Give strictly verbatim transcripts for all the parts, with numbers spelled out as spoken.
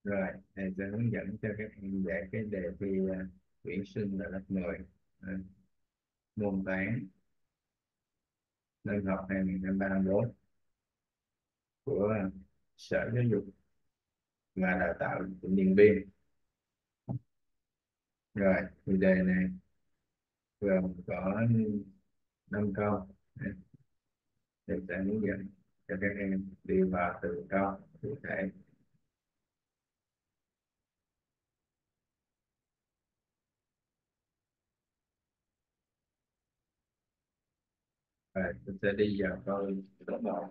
Rồi, thầy sẽ hướng dẫn cho các em giải cái đề thi à, tuyển sinh vào lớp mười, à, môn toán năm học hai nghìn không trăm ba mươi mốt của à, Sở Giáo dục và Đào tạo tỉnh Điện Biên. Rồi, thì đề này gồm có năm câu. À, thầy sẽ hướng dẫn cho các em đi vào từng câu cụ thể. Rồi, tôi sẽ đi vào câu số một.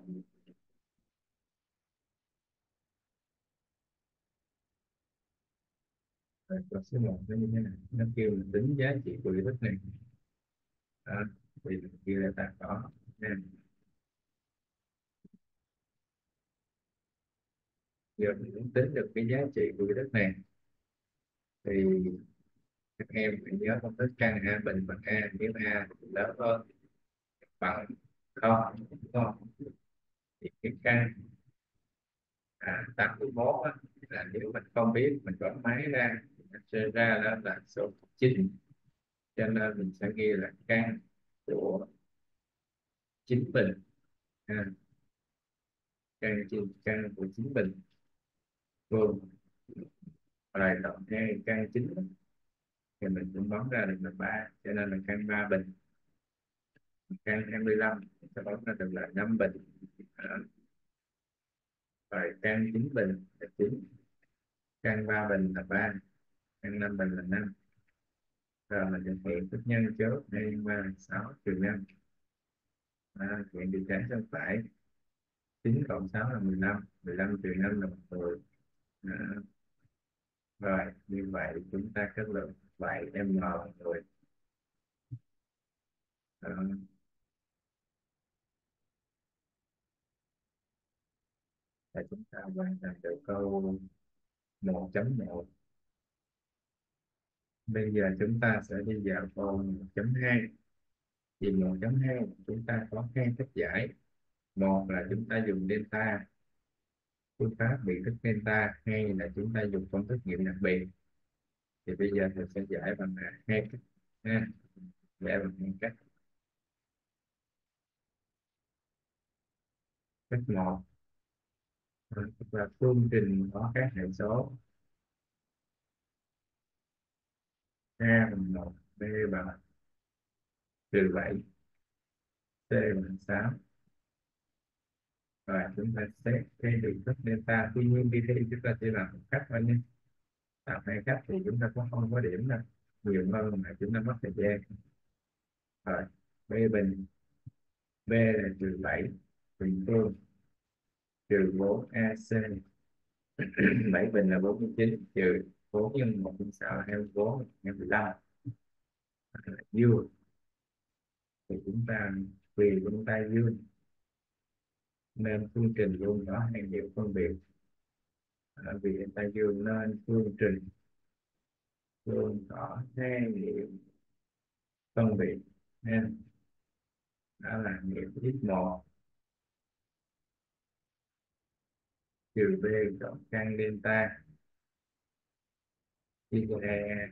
Rồi, câu số một nó như thế này, nó kêu là tính giá trị của lý thuyết này. Đó, thì kia là ta có nha. Giờ mình muốn tính được cái giá trị của cái đất này thì các em phải nhớ công thức căn A bình bằng A nếu A lớn hơn bằng không, đúng không? Thì cái căn à, tám mươi mốt á, là nếu mình không biết mình bấm máy ra thì nó sẽ ra đó là số chín, cho nên mình sẽ ghi là căn của chín bình. À, căn chín căn của chín bình gồm bài tổng hai căn chín thì mình cũng bấm ra được là ba, cho nên là căn ba bình. Căn hai mươi lăm sẽ bấm ra được là năm bình. À, rồi căn chín bình là chín, căn ba bình là ba, căn năm bình là năm. Rồi mình thực hiện phép nhân chốt hai ba sáu trừ năm. À, hiện đi trái sang phải, chín cộng sáu là mười lăm, mười lăm trừ năm là mười. À, rồi như vậy chúng ta kết luận vậy em ngờ rồi. À, là chúng ta hoàn thành được câu một chấm một. Bây giờ chúng ta sẽ đi vào câu một chấm hai. Thì một chấm hai chúng ta có hai cách giải. Một là chúng ta dùng delta, phương pháp biệt thức delta, hay là chúng ta dùng công thức nghiệm đặc biệt. Thì bây giờ thầy sẽ giải bằng hai cách ha. Giải bằng hai cách. Cách một là phương trình có các hệ số A bằng một, B bằng trừ bảy, C bằng sáu. Và chúng ta xét cái biệt thức delta. Tuy nhiên khi thi chúng ta chỉ làm một cách thôi nhé. Làm hai cách thì chúng ta cũng không có điểm đâu, nhiều hơn mà chúng ta mất thời gian. Rồi B bình, B là trừ bảy bình phương trừ bốn a c. Bảy bình là bốn mươi chín trừ bốn nhân một nhân sáu là hai mươi bốn nhân mười lăm là dương. Thì chúng ta vì chúng ta dương nên phương trình luôn có hai hiệu phân biệt. À, vì chúng ta dương nên phương trình luôn có hai hiệu phân biệt nên đó là hiệu x một trừ b cộng căn delta chia cho a,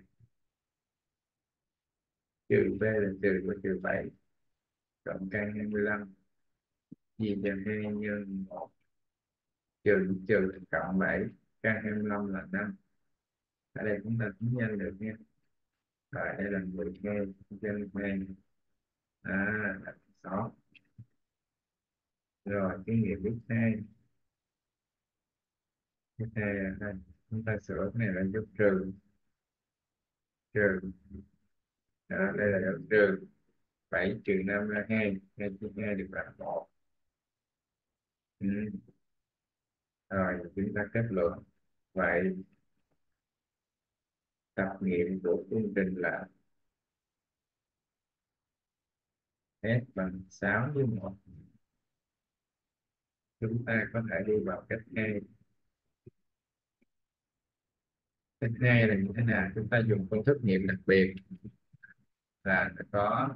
trừ b là trừ của trừ bảy cộng căn hai mươi lăm chia cho hai nhân một trừ trừ cộng bảy, căn hai mươi lăm là năm. Ở đây chúng ta tính nhanh được nha. Rồi đây là mười hai nhân hai, à, là sáu. Rồi cái nghiệm thứ hai, thứ hai là đây. Chúng ta sửa cái này là dấu trừ, trừ. Đó, đây là dấu trừ, bảy trừ năm là hai, hai chia hai được là một. Ừ. Rồi chúng ta kết luận vậy tập nghiệm của phương trình là S bằng sáu với một. Chúng ta có thể đi vào cách hai. Cách hai là như thế nào? Chúng ta dùng công thức nghiệm đặc biệt là có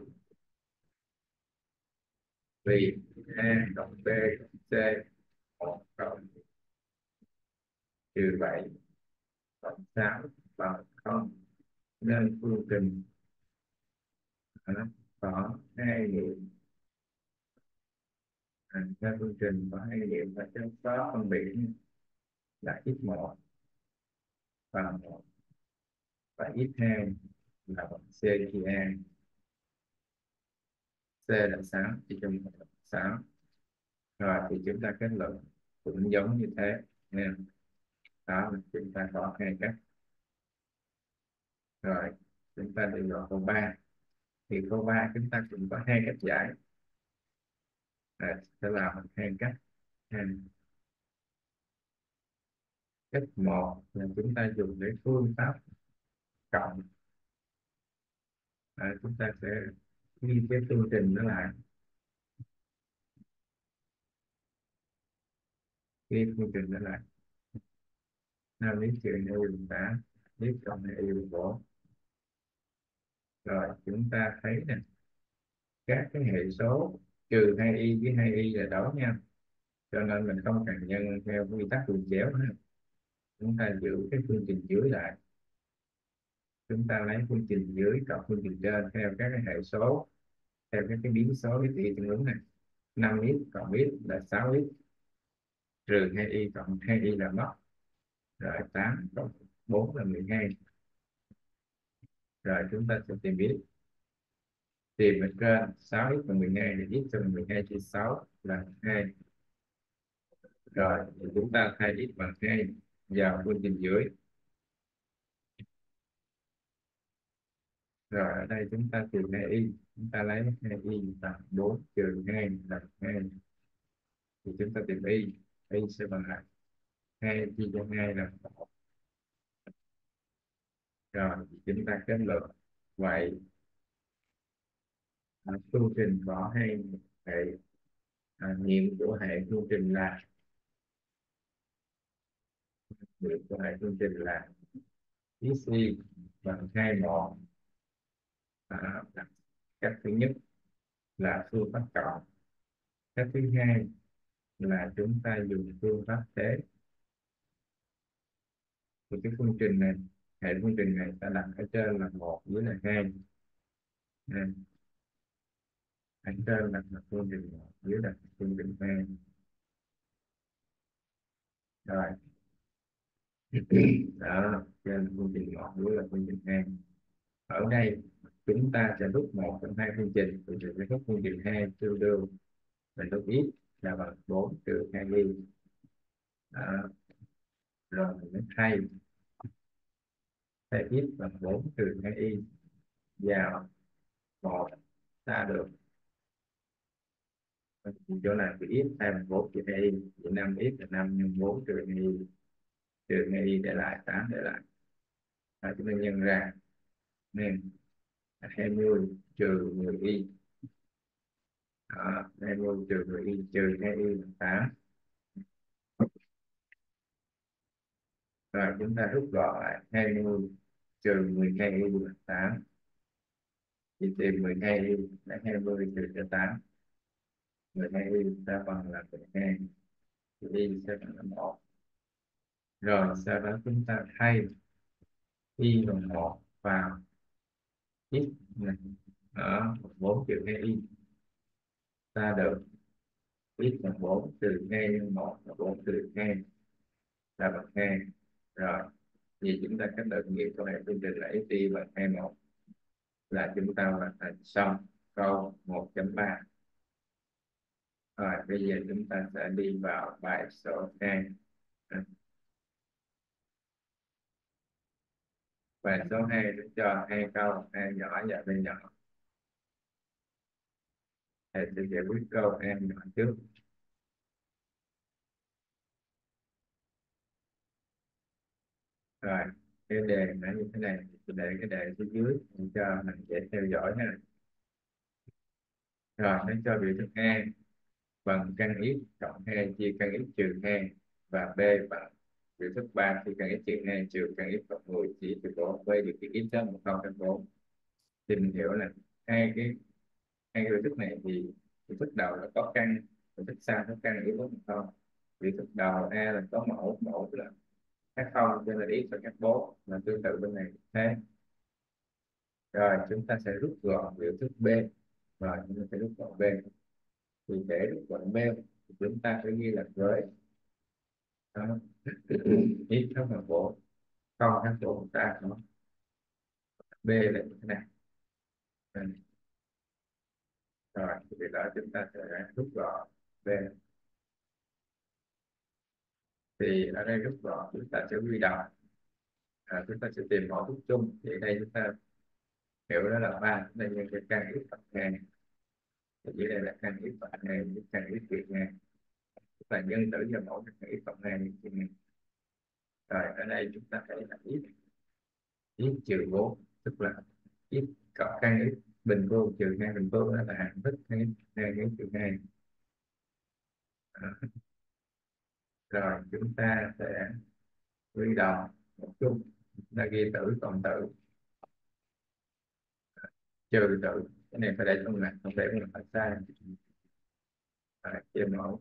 vì A cộng B cộng C một cộng trừ bảy cộng sáu bằng không, nên phương trình à, có hai nghiệm. À, theo phương trình có hai nghiệm và trong có phân biệt là x một và một và x hai là bằng c chia a. C là sáu thì trong một là sáu. Rồi thì chúng ta kết luận cũng giống như thế nha. Đó là chúng ta có hai cách. Rồi chúng ta đi vào câu ba. Thì câu ba chúng ta cũng có hai cách giải. À, sẽ làm bằng hai cách. À, cách một là chúng ta dùng cái phương pháp cộng. À, chúng ta sẽ ghi cái phương trình đó lại, ghi phương trình đó lại. Năm lý trừ hai y bằng tám, lý cộng hai y bằng bốn. Rồi chúng ta thấy nè, các cái hệ số trừ hai y với hai y là đó nhau, cho nên mình không cần nhân theo quy tắc đường chéo nữa. Chúng ta giữ cái phương trình dưới lại, chúng ta lấy phương trình dưới cộng phương trình trên theo các cái hệ số, theo các cái biến số cái y tương ứng này. Năm x cộng x là sáu x, trừ hai y cộng hai y là mất. Rồi tám cộng bốn là mười hai. Rồi chúng ta sẽ tìm biết, tìm ở trên sáu x và mười hai thì x trên mười hai chia sáu là hai. Rồi thì chúng ta thay x bằng hai vào phương trình dưới. Rồi ở đây chúng ta tìm hai y, chúng ta lấy hai y bằng bốn trừ hai là hai. Thì chúng ta tìm y, y sẽ bằng lại hai chia cho hai là một. Rồi thì chúng ta kết luận vậy à, phương trình có hai hệ, à, nghiệm của hệ phương trình là nghiệm của hệ phương trình là x y bằng hai một. À, cách thứ nhất là phương pháp cộng. Cách thứ hai là chúng ta dùng phương pháp thế. Thì cái phương trình này, hệ phương trình này ta đặt ở trên là một dưới là hai. À, ở trên đặt là phương trình một, dưới đặt là phương trình hai. Rồi đó, trên là phương trình một, dưới là phương trình hai. Ở đây chúng ta sẽ rút một trong hai phương trình, phương trình sẽ rút phương trình hai tương đương là rút x là bằng bốn trừ hai y. Đó. Rồi mình mới thay thay x bằng bốn trừ hai y vào một, ta được chỗ này thì x thay bằng bốn trừ hai y thì năm x là năm nhân bốn trừ hai y, trừ hai y để lại tám để lại. Đó, chúng ta nhân ra nên hai mươi trừ mười y. Đó, hai mươi trừ mười y trừ hai y là tám. Rồi chúng ta rút gọn lại hai mươi trừ mười hai y là tám. Thì tìm mười hai y là hai mươi trừ cho tám, mười hai y ta bằng là mười hai, thì y sẽ bằng là một. Rồi sau đó chúng ta thay y bằng một vào x này, ở bốn trừ hai y, ta được x bằng bốn trừ hai nhân một là bốn trừ hai là bằng hai. Rồi vì chúng ta cách luận nghiệm của hệ phương trình là x y bằng hai một, là chúng ta hoàn thành xong câu một chấm ba. Rồi bây giờ chúng ta sẽ đi vào bài số hai. Bài số hai nó cho hai câu, a nhỏ và b nhỏ. Thầy sẽ giải quyết câu a nhỏ trước. Rồi cái đề nó như thế này, thì để cái đề phía dưới để cho mình dễ theo dõi ha. Rồi nó cho biểu thức A bằng căn x cộng hai chia căn x trừ hai, và B bằng biểu thức ba chia căn x trừ hai trừ căn x cộng mười chia trừ bốn với điều kiện x đó một không căn bốn. Thì mình hiểu là hai cái hai cái biểu thức này thì biểu thức đầu là có căn, biểu thức sau có căn yếu tố một không. Biểu thức đầu A là có mẫu, mẫu là H không cho nên x và H bốn, và tương tự bên này cũng thế. Rồi chúng ta sẽ rút gọn biểu thức B. Rồi chúng ta sẽ rút gọn B. Thì để rút gọn B thì chúng ta phải ghi là với đó. X không là bốn, không H bốn chúng ta có B là như thế này. Rồi thì đó chúng ta sẽ rút gọn B. Thì ở đây rút gọn chúng ta sẽ quy đồng, à, chúng ta sẽ tìm mẫu thức chung. Thì đây chúng ta hiểu đó là ba, chúng ta nhân cho căn x bằng hai. Thì dưới đây là căn x bằng hai với căn x trừ hai, chúng ta nhân tử cho mẫu căn x bằng hai như thế này. Rồi ở đây chúng ta thấy là x x trừ bốn, tức là x cộng căn x bình phương trừ hai bình phương, đó là hạng thức hai hai x trừ hai. Rồi chúng ta sẽ quy đồng một chung, chúng ta ghi tử cộng tử trừ tử, cái này phải để trong này, không để mình phải sai. Rồi chia mẫu.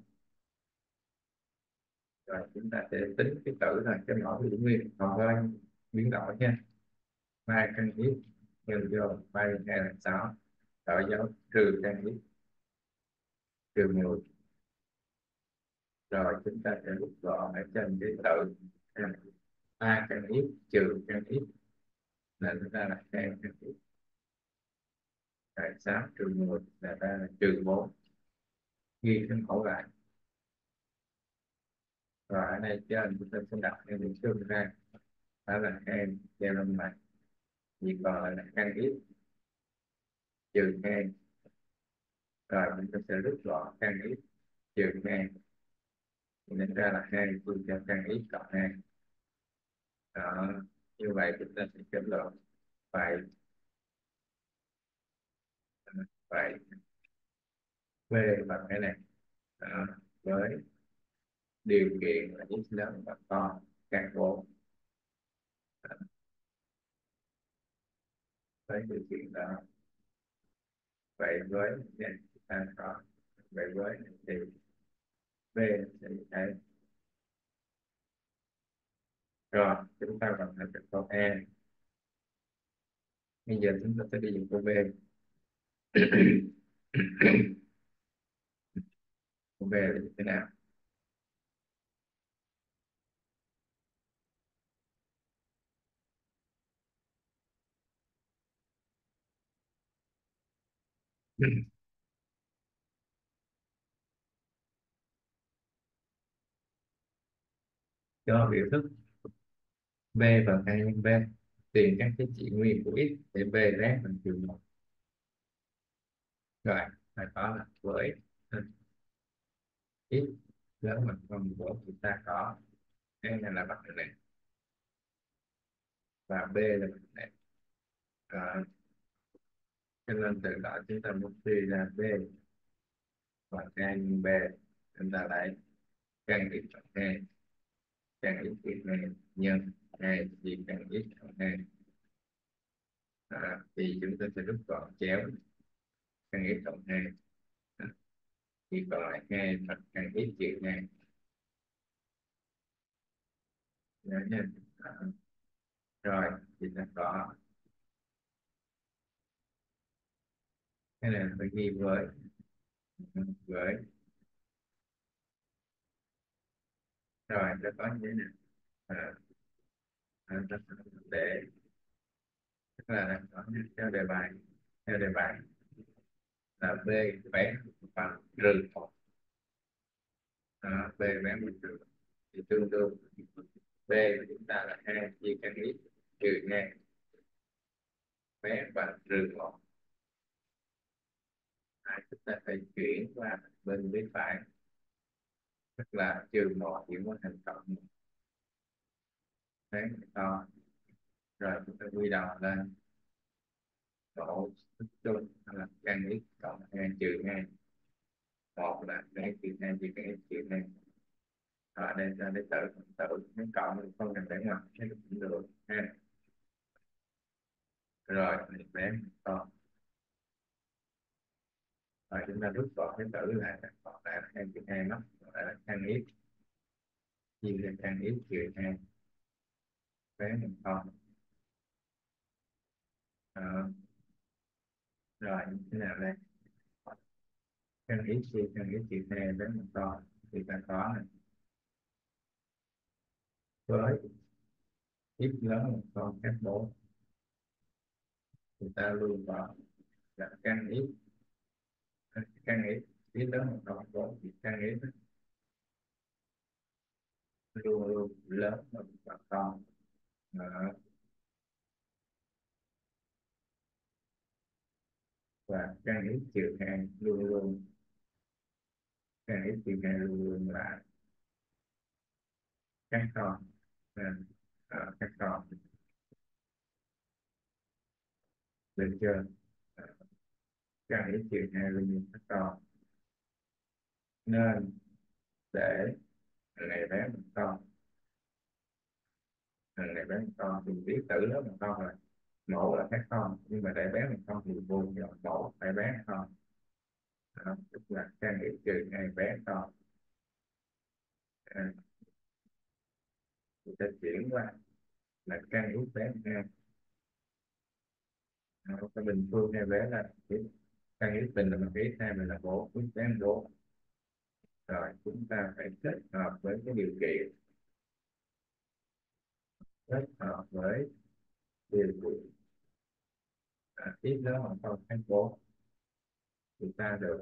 Rồi chúng ta sẽ tính cái tử là cái mẫu giữ nguyên, còn với biến đổi nha. Ba căn x nhân vô ba hai là sáu, đổi dấu trừ căn x trừ mười. Rồi chúng ta sẽ rút gọn ở trên cái tự ba căn x trừ căn x là chúng ta là hai căn x, rồi sáu trừ mười là ta là trừ bốn. Ghi cái mẫu lại. Rồi ở đây trên chúng ta sẽ đặt cái bình phương ra, đó là hai treo lên mặt, chỉ còn lại là căn x trừ hai. Rồi chúng ta sẽ rút gọn căn x trừ hai, nên ra là hai phương cho căn x cộng hai. Đó, như vậy chúng ta sẽ kết luận vậy. Vậy V bằng cái này. Đó, với điều kiện là x lớn và to càng bốn. Với điều kiện đó, vậy với này ta có, vậy với thì V sẽ như thế. Rồi chúng ta hoàn thành được câu A. Bây giờ chúng ta sẽ đi dùng câu B. Câu B là như thế nào? Cho biểu thức B bằng hai nhân B, tìm các giá trị nguyên của x để B rác bằng trừ một. Rồi phải có là với x lớn bằng con của chúng ta có cái này là bằng này, và B là bằng này. Rồi, cho nên từ đó chúng ta muốn suy ra B bằng hai nhân B, chúng ta lại căn x bằng hai, căn x trừ hai nhân hai chia căn x bằng hai. À, thì chúng ta sẽ rút gọn chéo căn x cộng hai, à, chỉ còn lại hai phần căn x trừ hai. Nhớ nha. À, rồi thì ta có cái này phải ghi với với rồi ta có như thế này. À, à, ta sẽ để tức là có theo đề bài, theo đề bài là B vẽ bằng trừ một. À, B vẽ bằng trừ thì tương đương B của chúng ta là hai chia căn x trừ hai, vẽ bằng trừ một. À, chúng ta phải chuyển qua bên bên phải, tức là trừ một chuyển qua thành cộng một. Thế to. Rồi chúng ta quy đầu lên độ chung là căn x cộng hai trừ hai, một là cái trừ hai chia cái trừ hai. Ở đây là để tự tự nó cộng thì không cần để ngoài cái cũng được ha. Rồi mình vén to. Rồi chúng ta rút gọn cái tử là còn lại là hai trừ hai, nó còn lại là căn x chia cho căn x trừ hai. vé mình con. Ờ, rồi như thế nào đây? Căn ít chia căn ít chia hai vé mình con thì ta có này, với ít lớn một con cách bốn thì ta luôn vào là căn ít, căn ít ít lớn một con bốn thì căn ít luôn luôn lớn hơn một con. Đó. Và căn ít trừ hai luôn luôn, căn ít trừ hai luôn luôn là các con, nên ở các con được chưa? Ờ, căn ít trừ hai luôn luôn các con, nên để thằng này bé một con, thằng này bé một con thì biết tử lớn một con rồi, mẫu là các con, nhưng mà để bé một con thì buồn rồi mẫu phải bé con. Đó, tức là căn ít trừ hai bé con. À, người ta chuyển qua là căn ít bé hai. Nó cái bình phương hai bé là ít, căn ít bình là một ít, hai mình là bốn, ít bé là bốn. Rồi chúng ta phải kết hợp với cái điều kiện, kết hợp với điều kiện à, ít lớn hơn không thành bốn thì ta được,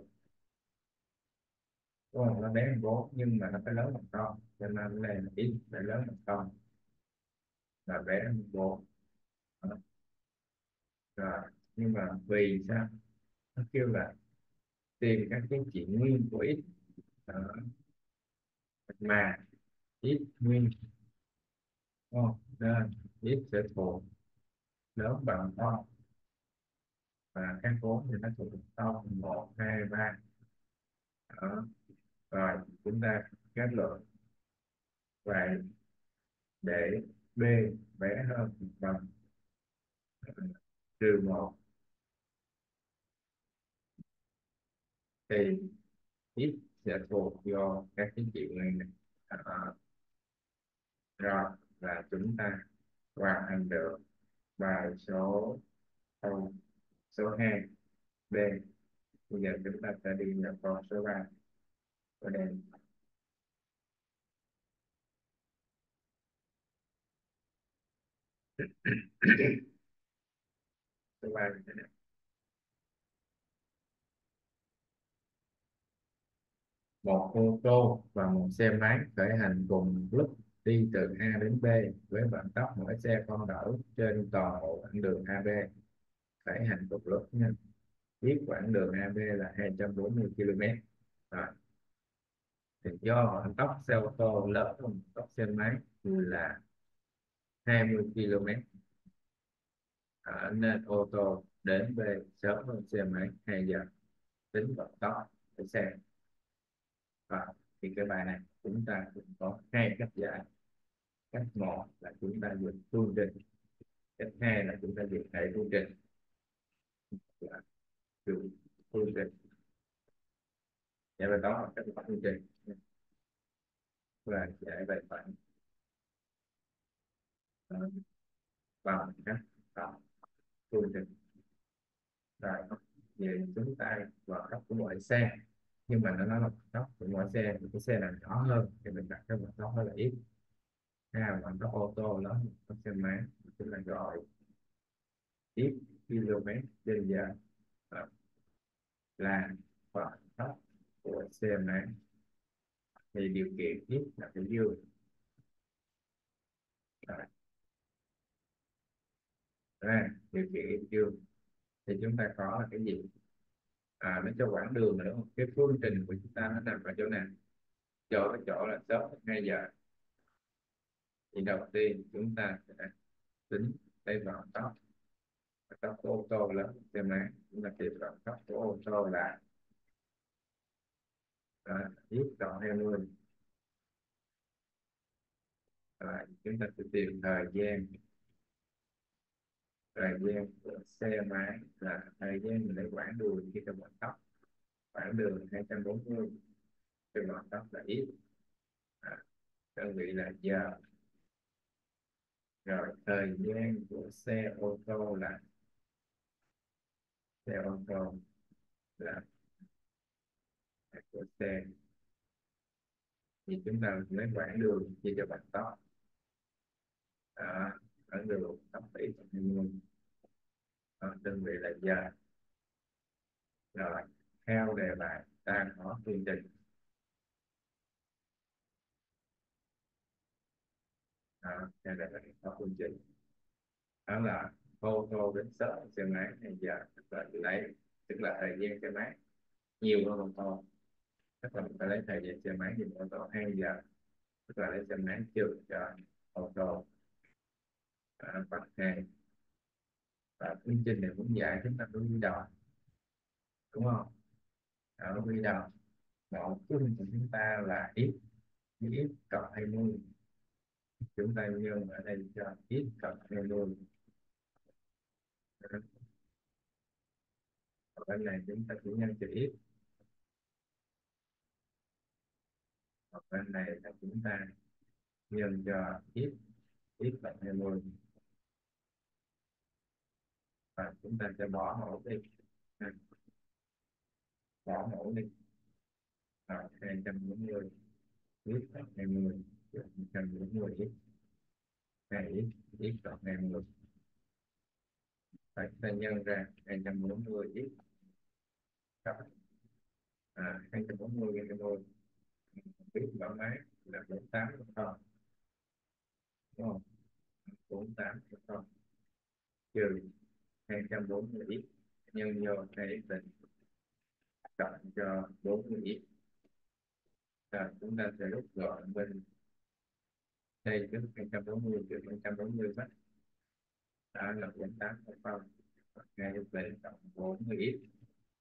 đúng không? Nó bé hơn bốn nhưng mà nó phải lớn hơn con, cho nên nó là ít phải lớn hơn con là bé hơn bốn. Đó. Rồi nhưng mà vì sao nó kêu là tìm các cái trị nguyên của x. Đó. Mà x nguyên, đúng không? Nên x sẽ thuộc lớn bằng con, và các vốn thì nó thuộc con một hai ba. Đó. Rồi chúng ta kết luận vậy, để b bé hơn bằng trừ một thì x sẽ thuộc do các cái chịu nguyên này. Đó. Rồi là chúng ta hoàn thành được bài số câu số hai b. Bây giờ chúng ta sẽ đi vào câu số ba của đây. Số ba như thế nào? Một ô tô và một xe máy khởi hành cùng lúc đi từ A đến B với vận tốc mỗi xe không đảo trên toàn bộ quãng đường a bê, khởi hành cùng lúc nha. Biết quãng đường a bê là hai trăm bốn mươi ki lô mét. Rồi. Thì do vận tốc xe ô tô lớn hơn vận tốc xe máy là hai mươi ki lô mét, ở nên ô tô đến B sớm hơn xe máy hai giờ. Tính vận tốc của xe. Và thì cái bài này chúng ta cũng có hai cách giải. Cách một là chúng ta dùng phương trình, cách hai là chúng ta dùng hệ phương trình. Là dùng phương trình giải bài toán bằng cách là phương trình, và giải bài toán ờ, bằng cách là phương trình. Rồi về chúng ta vào góc của mọi xe, nhưng mà nó nói là góc của mỗi xe thì cái xe nào nhỏ hơn thì mình đặt cái vận tốc đó là ít. Ha, vận tốc ô tô lớn hơn vận tốc xe máy, chúng ta gọi ít km trên giờ. Ờ, là vận tốc của xe máy thì điều kiện ít là phải dương. Rồi, ra điều kiện ít dương thì chúng ta có là cái gì? À, nó cho quãng đường nữa, cái phương trình của chúng ta nó nằm ở chỗ nào? Chỗ cái chỗ là sớm hai giờ. Thì đầu tiên chúng ta sẽ tính đây vận tốc, vận tốc của ô tô lớn xe máy, chúng ta tìm vận tốc của ô tô là à, ít cộng hai mươi. Rồi chúng ta sẽ tìm thời gian, thời gian của xe máy là thời gian mình lấy quãng đường khi trong vận tốc, quãng đường hai trăm bốn mươi, cái vận tốc là ít. À, đơn vị là giờ. Rồi thời gian của xe ô tô là xe ô tô là của xe, thì chúng ta lấy quãng đường chia cho bằng tốc. Đó, quãng đường tốc tỷ phần hai mươi. Đó, đơn vị là giờ. Rồi theo đề bài ta có phương trình. Đó, theo đề bài có phương trình, đó là ô tô đến sớm xe máy hay giờ, tức là lấy, tức là thời gian xe máy nhiều hơn ô tô, tức là mình phải lấy thời gian xe máy nhiều hơn ô tô hai giờ, tức là lấy xe máy trừ cho ô tô. Đó, bằng hai. Và phương trình này muốn giải chúng ta phải đi đầu, đúng không? Ở đi đầu một phương của chúng ta là x, x cộng hai mươi, chúng ta nhân ở đây cho x cộng hai mươi. Ở bên này chúng ta chỉ nhân cho x, ở bên này là chúng ta nhân cho x, x cộng hai mươi, và chúng ta sẽ bỏ mẫu đi. À, bỏ mẫu đi. Rồi hai trăm bốn mươi x cộng hai mươi, hai trăm bốn mươi x, hai x, x cộng hai mươi, và chúng ta nhân ra hai trăm bốn mươi x cộng à, hai trăm bốn mươi nhân cho biết bảo máy là bốn tám không, đúng không? Bốn tám không trừ hai trăm bốn mươi x nhân vô hai x bình cộng cho bốn mươi x. Và chúng ta sẽ rút gọn bên đây trước hai trăm bốn mươi trừ hai trăm bốn mươi mất, đó là bốn tám không, hai x bình cộng bốn mươi x,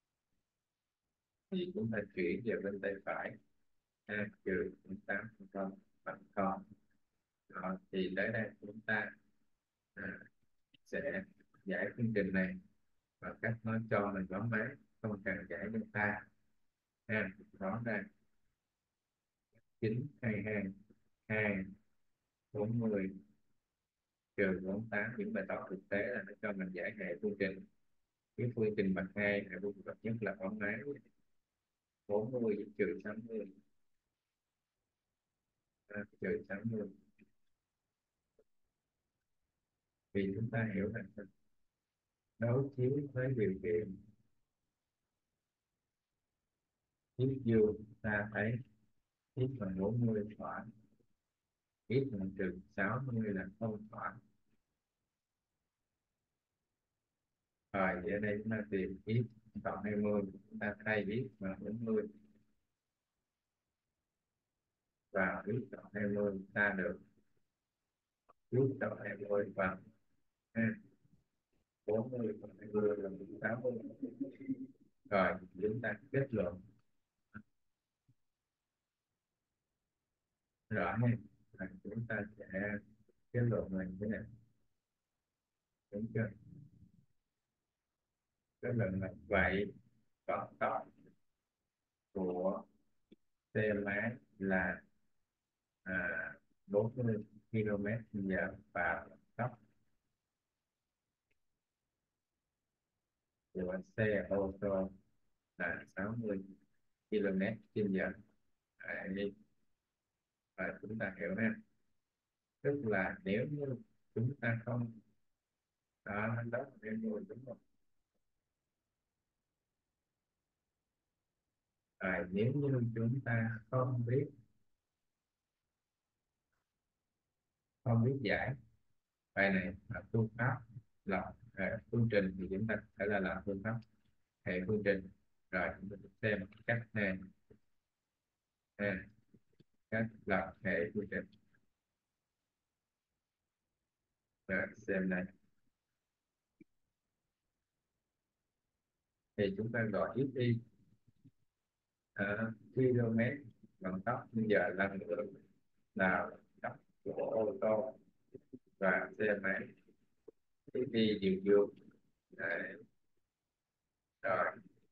thì chúng ta chuyển về bên tay phải, a trừ bốn tám không bằng không. Đó, thì tới đây chúng ta à, sẽ giải phương trình này và cách nó cho mình bóng máy, không cần giải delta. Ha, rõ ràng chín hai hai hai bốn mươi trừ bốn tám, những bài toán thực tế là nó cho mình giải hệ phương trình. Cái phương trình bậc hai là phương trình bậc nhất là bóng máy bốn mươi trừ sáu mươi, à, trừ sáu mươi, vì chúng ta hiểu rằng đối chiếu với điều kiện chiếc dương, ta thấy x bằng bốn mươi khoảng, x bằng trừ sáu mươi là không khoảng. Rồi vậy ở đây chúng ta tìm x cộng hai mươi, chúng ta thay x bằng bốn mươi và x cộng hai mươi, ta được x cộng hai mươi bằng ha, bốn mươi cộng hai mươi là sáu mươi. Rồi chúng ta kết luận rõ hơn là chúng ta sẽ kết luận là như thế này, đúng chưa? Kết luận là vậy vận tốc của xe máy là à, bốn mươi ki lô mét trên giờ, và vận tốc của xe ô tô là sáu mươi ki lô mét trên giờ. Đấy, và chúng ta hiểu ha, tức là nếu như chúng ta không, đó đó là cái người đúng không? À, nếu như chúng ta không biết, không biết giải bài này là phương pháp, là à, phương trình, thì chúng ta phải là làm phương pháp hệ phương trình. Rồi chúng ta xem cách này, à, cách lập hệ phương trình. Rồi xem này, thì chúng ta gọi x y uh, km bằng tốc bây giờ lần nữa là tốc của ô tô và xe máy đi điều dương. Đấy. Rồi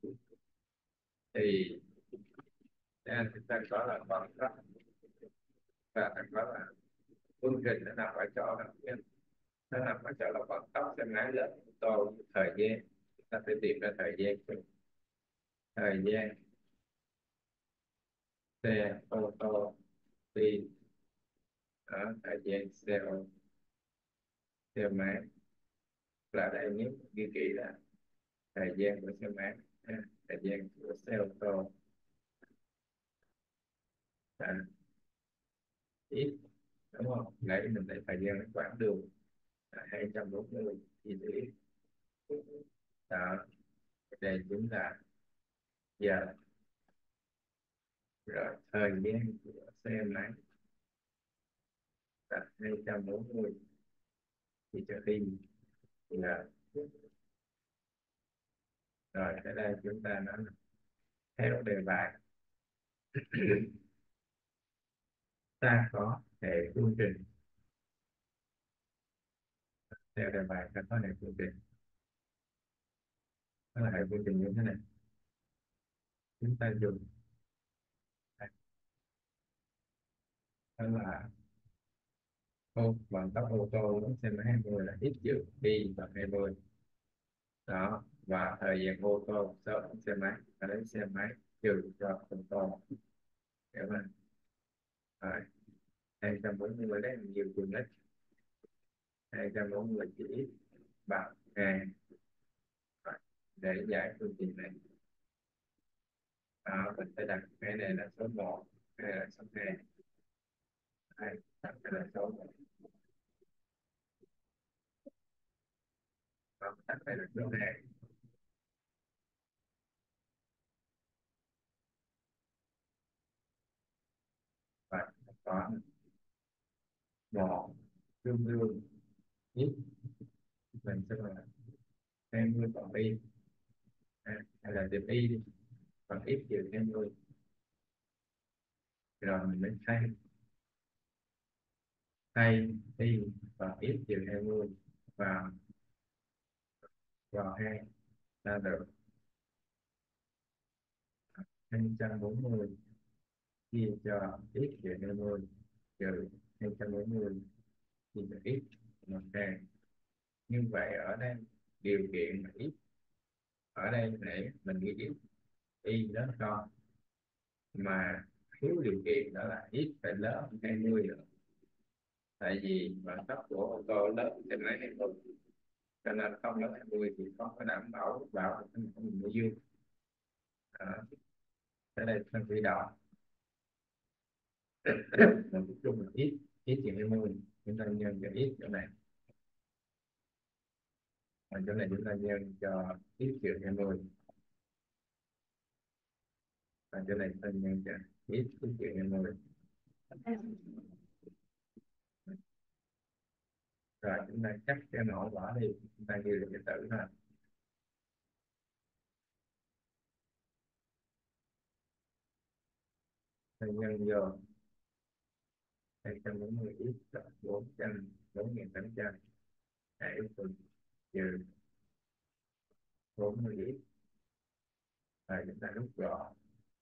thì à, chúng ta có là bằng tốc, và ta có là phương trình nó nằm ở chỗ nào nhé, nó nằm ở chỗ là vận tốc xe máy lên ô tô thời gian. Chúng ta phải tìm ra thời gian. Thời gian xe ô tô đi ở thời gian xe ô xe máy là đây, nếu ghi kỹ là thời gian của xe máy ha, thời gian của xe ô tô là ít, đúng không? Nãy mình thấy thời gian quãng đường là hai trăm bốn mươi chi phí đó. Đây chính là giờ. Rồi thời gian của xe máy là hai trăm bốn mươi thì trở đi là. Rồi ở đây chúng ta nói là theo đề bài ta có hệ phương trình. Theo đề bài ta có hệ phương trình, đó là hệ phương trình như thế này. Chúng ta dùng đó là ô vận tốc ô tô với xe máy hai mươi là x trừ y bằng hai mươi đó, và thời gian ô tô so với xe máy là lấy xe máy trừ cho ô tô, hiểu không? Rồi hai trăm bốn mươi đấy là nhiều trường nhất. Hai trăm bốn mươi chỉ x bằng hai. Rồi, để giải phương trình này đó, mình sẽ đặt cái này là số một, cái này là số hai. Hai đặt cái là số một, và đặt cái là số hai. Và có một tương đương x, mình sẽ là hai mươi cộng y, à, hay là tìm y đi, bằng x trừ hai mươi. Rồi mình mới thay thay y bằng x trừ hai mươi và vào hai ra được hai trăm bốn mươi chia cho x trừ hai mươi trừ hai trăm bốn mươi chia cho x một hai. Như vậy ở đây điều kiện mà x ở đây để mình ghi x y đó con, mà thiếu điều kiện đó là x phải lớn hơn hai mươi nữa. Tại vì vận tốc của ô tô lớn trên máy hai mươi, cho nên không lớn hai mươi thì không có đảm bảo bảo được cái mình nội dương đó. Ở đây phân thủy đo mình tập trung là x, x trừ hai mươi, chúng ta nhân cho x chỗ này, và chỗ này chúng ta nhân cho x trừ hai mươi, và chỗ này chúng ta nhân cho x, x trừ hai mươi. Rồi chúng ta cắt cái mẫu bỏ đi, chúng ta ghi được cái tử thôi. Ta nhân vô hai trăm bốn mươi x cộng bốn trăm bốn nghìn tám trăm hãy phần trừ bốn mươi x, và chúng ta rút gọn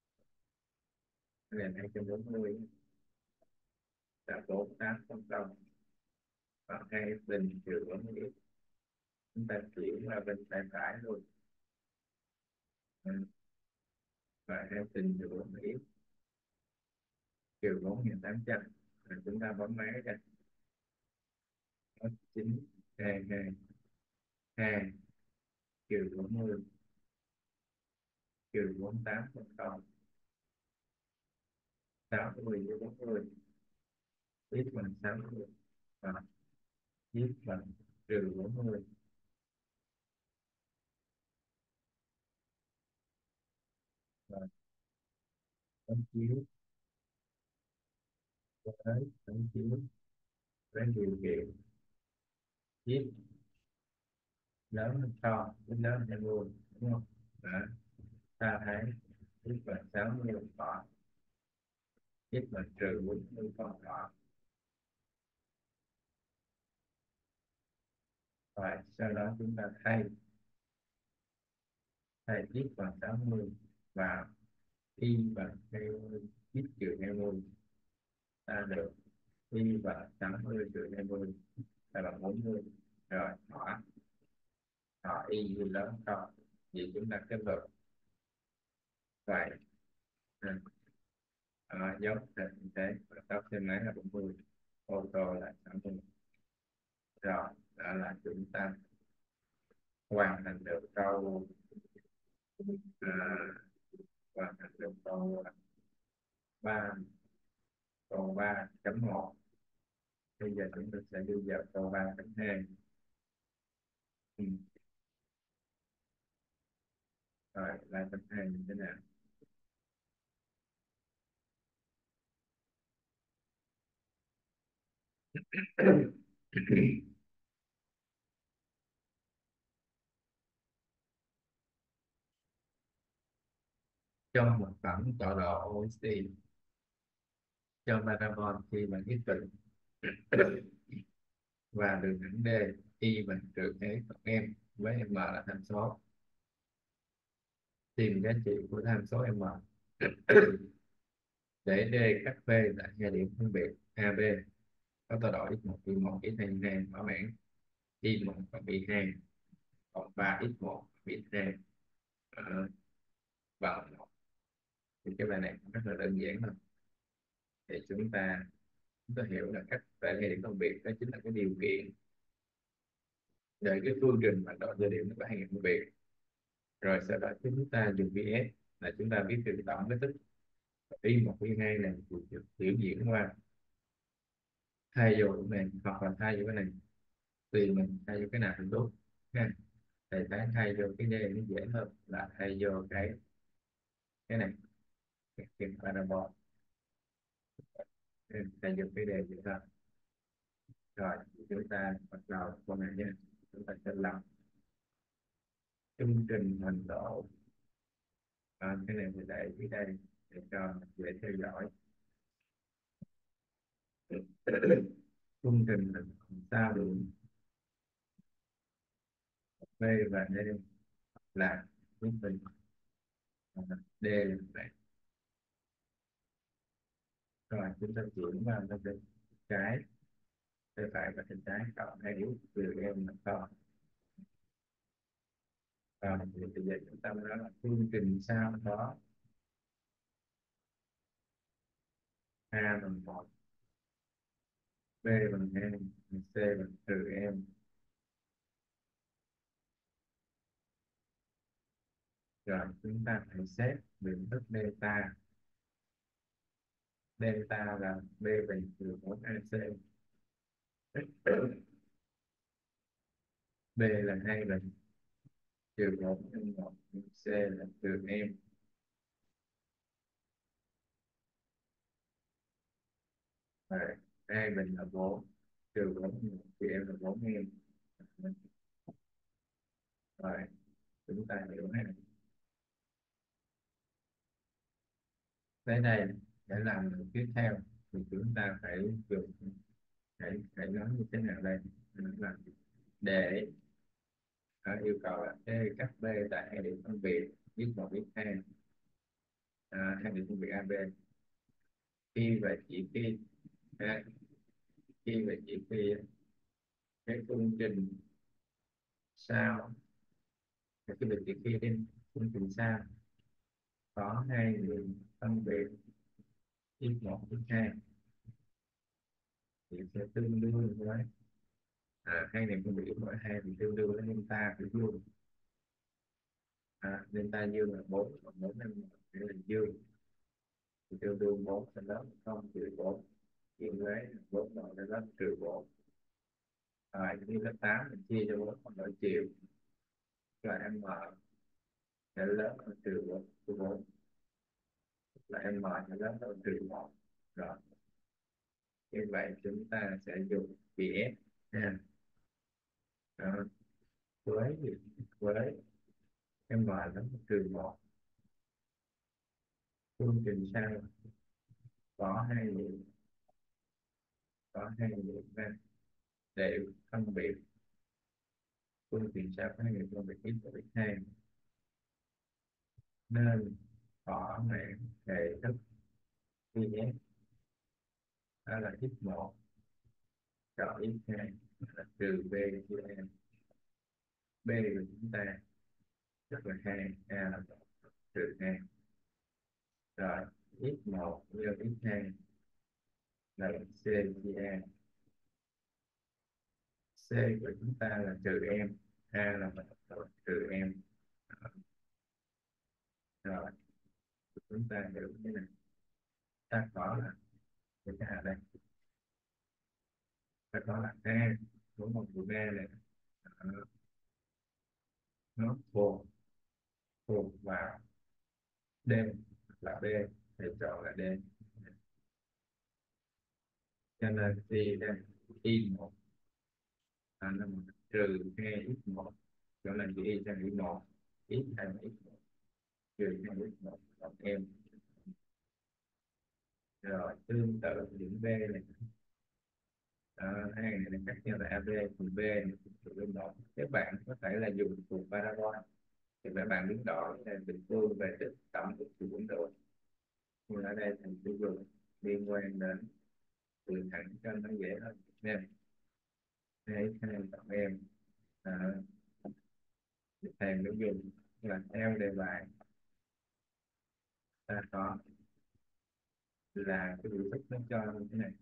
lên hai trăm bốn mươi là bốn tám không không, và hai bình trừ bốn mươi x. Chúng ta chuyển qua bên tay phải luôn. Ừ. Và hai bình trừ bốn mươi x trừ bốn nghìn tám trăm, rồi chúng ta bấm máy ra chín hai hai hai trừ bốn mươi trừ bốn tám không không, sáu mươi với bốn mươi, x bằng sáu mươi và x bằng trừ bốn mươi. Và tấm chiếu tới tấm chiếu với điều kiện x lớn hơn so với lớn hơn hai mươi, đúng không? Đó. Ta thấy x bằng sáu mươi còn x bằng trừ bốn mươi còn còn, và sau đó chúng ta thay thay x bằng sáu mươi và y bằng hai mươi, x trừ hai mươi, ta được y bằng sáu mươi trừ hai mươi là bằng bốn mươi. Rồi thỏa, thỏa y như lớn to, vì chúng ta kết hợp vậy. Ừ. Ờ, giống là như thế. Và tốc xe máy là bốn mươi, ô tô là sáu mươi. Rồi đó là chúng ta hoàn thành được câu à, hoàn thành được câu ba, câu ba chấm một. Bây giờ chúng ta sẽ đi vào câu ba chấm hai. Ừ. Rồi ba chấm hai như thế nào? Trong một phẳng tọa độ o ét tê cho parabol khi mà thiết định và đường thẳng D y bằng trừ e cộng m với m là tham số, tìm giá trị của tham số m để D cắt B tại hai điểm phân biệt a b có tọa độ x một y một x hai y hai mở mảng y một cộng y hai cộng ba x một y hai ở bằng một. Thì cái bài này cũng rất là đơn giản thôi. Thì chúng ta chúng ta hiểu là cách tại hai điểm phân biệt đó chính là cái điều kiện để cái phương trình hoạt động thời điểm nó có hai điểm phân biệt. Rồi sau đó chúng ta dùng vs là chúng ta biết được tổng cái tích y một y hai này biểu biểu diễn qua thay vô cái này hoặc là thay vô cái này, tùy mình thay vô cái nào thì tốt ha. Thầy thấy thay vô cái này nó dễ hơn là thay vô cái cái này, cái cái parabol. Ừ, thay vô cái đề vậy thôi. Rồi chúng ta bắt đầu câu này nha. Chúng ta sẽ làm chương trình hình độ. À, cái này thì để dưới đây để cho dễ theo dõi. Chương trình hình sao đường B và D là trung bình. D là vậy. Rồi chúng ta chuyển vào bên bên trái, tay phải và tay trái cộng hai yếu từ em là to. Và thì bây giờ chúng ta nói là phương trình sao đó a bằng một, b bằng hai, c bằng trừ em. Rồi chúng ta phải xét định thức delta. Delta là b bằng trừ bốn ac, b là hai bằng trừ một nhân một, c là trừ em. Rồi hai bình là bốn, trừ bốn nhân một thì em là bốn em. Rồi chúng ta hiểu ha. Tới đây để làm được tiếp theo thì chúng ta phải dùng phải phải nói như thế nào đây? Nói là để à, yêu cầu là E cắt B tại hai điểm phân biệt x một x hai, à, hai điểm phân biệt a b khi và chỉ khi à, khi và chỉ khi cái phương trình sao cái việc chỉ khi trên phương trình sao có hai điểm phân biệt x một x hai thì sẽ tương đương với à, hai điểm phân biệt x một x hai thì tương đương với delta của dương. À, delta dương là bốn, còn bốn nhân một nghĩa là dương thì tương đương bốn sẽ lớn không trừ bốn, chuyện với bốn cộng với lớp trừ bốn. Rồi như lớp tám mình chia cho bốn phần đổi chiều là m sẽ lớn hơn trừ bốn trừ bốn là m sẽ lớn hơn trừ một. Rồi như vậy chúng ta sẽ dùng vs nha. Đó. với với m lớn hơn trừ một, phương trình sao có hai điểm có hai điểm ra để phân biệt phương trình sao có hai điểm phân biệt x và x hai nên có mạng hệ thức vs đó là x một chọn x hai là trừ b chia a. B của chúng ta tức là hai, a là trừ hai. Rồi x một nhân x hai là c chia a. C của chúng ta là trừ em, a là trừ em. Rồi chúng ta hiểu thế này, ta có là cái hạ đây, ta có là a của một của b này. Đó, nó thuộc thuộc vào d là b thì chọn là d, cho nên thì đây y một là nó trừ hai x một, chỗ này thì y sang y một, x hai x một trừ hai x một cộng em. Rồi tương tự điểm b này. Đó, hai này là cách nhau là a bê, phần b này thuộc bên đó. Các bạn có thể là dùng thuộc parabol thì các bạn biến đổi là bình phương về tích tổng của chiều biến đổi, nhưng ở đây thành sử dụng liên quan đến từ thẳng cho nó dễ hơn nha. Hai hai cộng em. À, thầy nó dùng là theo đề bài ta có là cái biểu thức nó cho như thế này.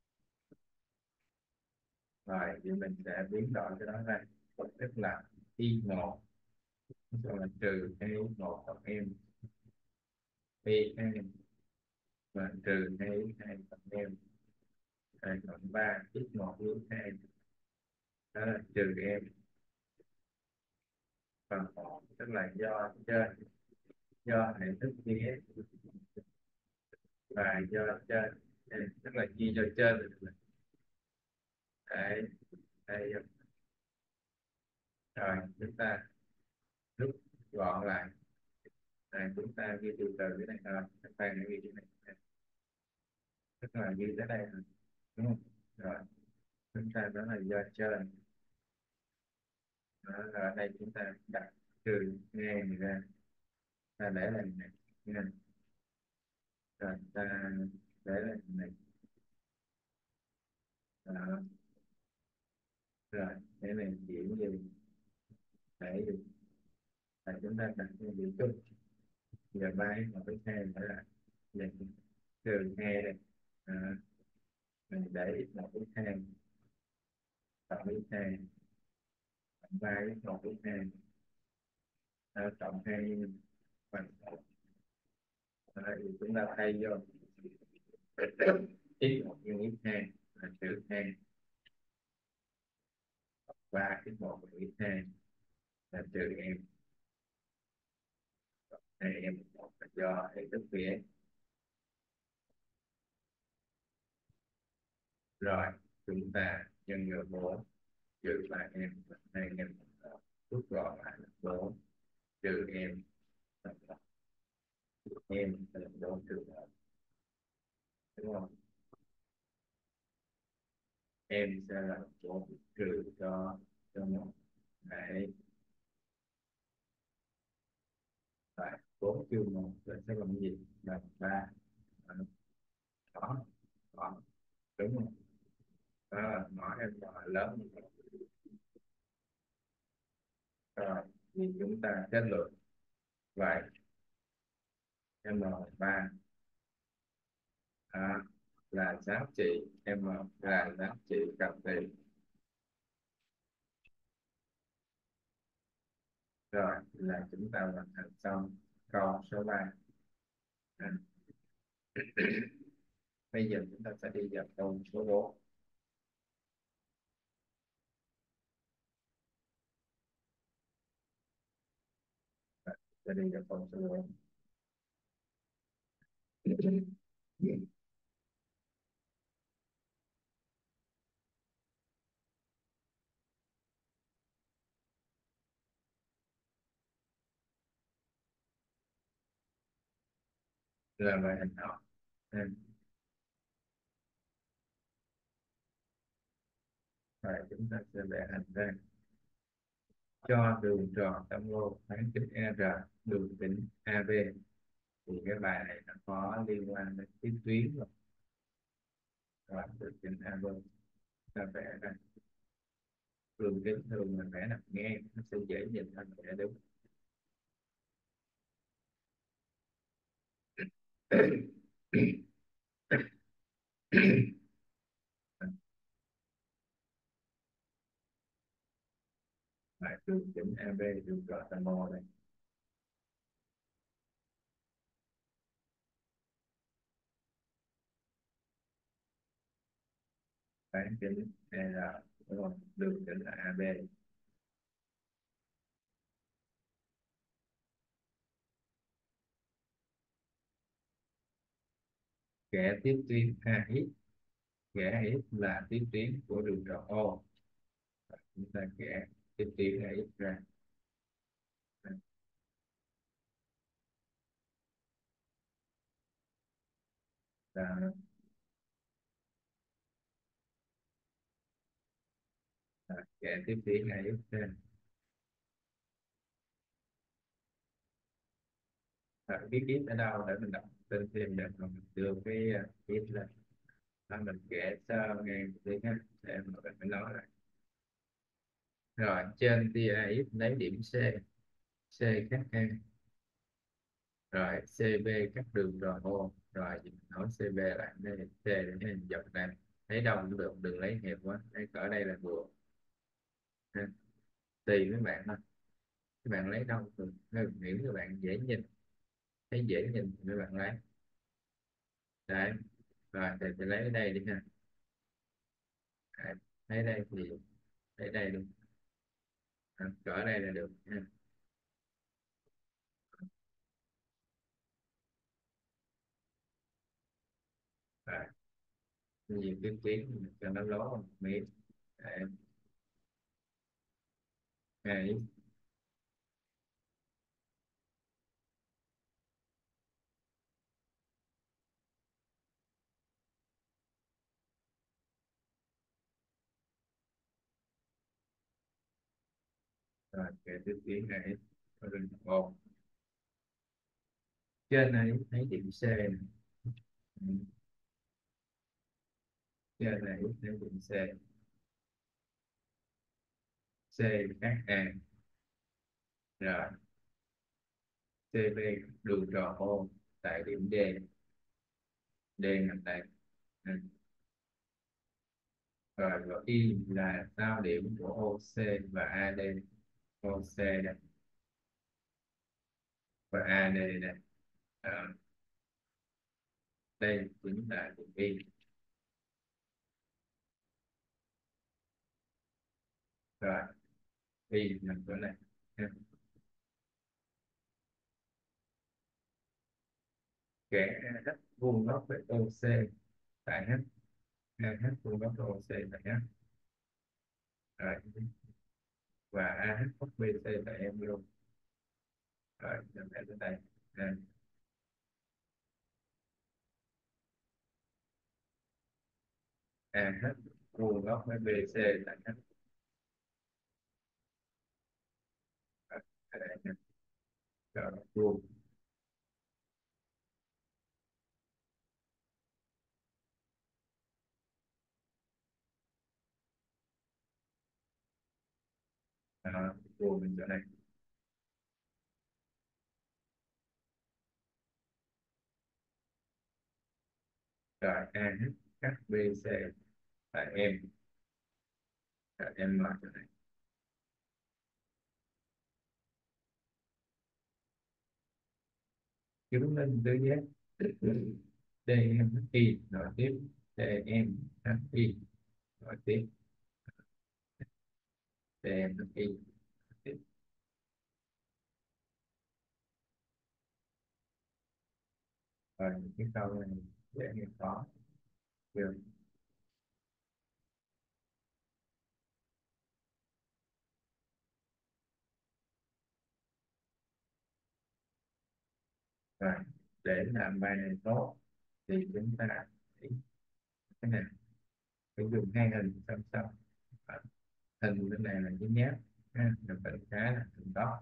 Rồi thì mình sẽ biến đổi cái đó ra, tức là y một cho là trừ hai một cộng em, y hai và trừ hai hai cộng em, hai cộng ba x một plus hai, đó là trừ em. Phần một tức là do trên, do hệ thức chia và do trên, tức là chia cho trên. Đấy, đây. Rồi chúng ta rút gọn lại. Này, chúng ta ghi từ từ cái này rồi các bạn hãy ghi cái này, tức là ghi tới đây rồi, đúng không? Rồi chúng ta đó là do trên. Đó, rồi ở đây chúng ta đặt trừ nghe này ra, ta để là này nha. Rồi ta để là này. Đó. Rồi cái này chuyển gì để gì, là chúng ta đặt cái biểu chung. Giờ ba một cái hai nữa là vậy, trừ hai đây. À, mình để x một x hai cộng x hai cộng ba x một x hai à, cộng hai bằng một. Thì chúng ta thay vô x một nhân x hai là trừ hai, ba x một nhân x hai là trừ em, hai em một là do hệ thức vs. Rồi chúng ta nhân cho bốn trừ ba em và hai em, rút gọn lại là bốn trừ em, em là bốn trừ một, đúng không? Em sẽ là bốn trừ cho cho một. Đấy, và bốn trừ một là sẽ bằng gì, bằng ba. Đó, đó, đúng không? Đó là nói em gọi lớn như vậy. Rồi thì chúng ta kết luận vậy em ba à, là giá trị m là giá trị cần tìm. Rồi là chúng ta hoàn thành xong câu số ba. À, bây giờ chúng ta sẽ đi vào câu số bốn. Sẽ đi vào câu số bốn. Là bài hành học. À, và chúng ta sẽ vẽ hành ra cho đường tròn tam lô bán kính e rờ, đường kính a bê. Thì cái bài này nó có liên quan đến cái tuyến rồi, và đường kính a bê. ta vẽ ra đường kính, thường mình vẽ nằm ngang nó sẽ dễ nhìn hơn vẽ đúng. Lại đường kính a bê, đường gọi là mò đây. Bán kính a rờ, đúng không, đường kính là a bê. Kẻ tiếp tuyến a x, kẻ x là tiếp tuyến của đường tròn O. Chúng ta kẻ tiếp tuyến a x ra. Ta kẻ tiếp tuyến a x ra. À, cái kít ở đâu để mình đọc tên thêm để mình đưa cái uh, kít lên. Đó, mình kẻ sao nghe tiếng ha, để mình phải nói lại. Rồi trên tia a x lấy điểm C, C cắt ngang, rồi xê bê cắt đường tròn O, rồi mình nói xê bê lại đây, C để mình dọc đây, thấy đâu cũng được, đừng lấy hẹp quá, lấy cỡ đây là vừa ha. Tùy mấy bạn thôi, các bạn lấy đâu cũng được, nếu miễn các bạn dễ nhìn, thấy dễ nhìn thì mấy bạn lấy. Đấy, rồi thì phải lấy ở đây đi ha. Đấy, lấy đây thì lấy đây luôn. À, cỡ đây là được ha. Rồi, nhiều tiếng tiếng cho nó lố một miếng. Đấy, đấy, rồi cái tiếng tiếng này có đường một. Trên này thấy điểm C này. Ừ, trên này thấy điểm C, C các A, rồi xê bê đường tròn O tại điểm D, D nằm đây. Ừ. Rồi và Y là giao điểm của ô xê và a đê, ô xê này và a đê này. À, đây chính là điểm Y. Rồi Y nằm chỗ này. Ừ. Kẻ H vuông góc với ô xê tại H, AH vuông góc với ô xê tại H. Rồi, và a hát góc bê xê tại em luôn. Rồi làm lại tới đây. À, a hát vuông góc với bê xê tại H. Rồi, ở đây nha. Rồi vuông. Đó, vuông mình chỗ này. Rồi a hát cắt bê xê tại em, tại em ở chỗ này. Chứng minh tứ giác đê em hát i rồi tiếp đê em hát i rồi tiếp đê em hát i tiếp. Rồi cái câu này dễ nghe khó được. Rồi để làm bài này tốt thì chúng ta phải cái này phải dùng hai hình song song. Đó, hình bên này là cái nháp ha, rồi bên trái là hình đó.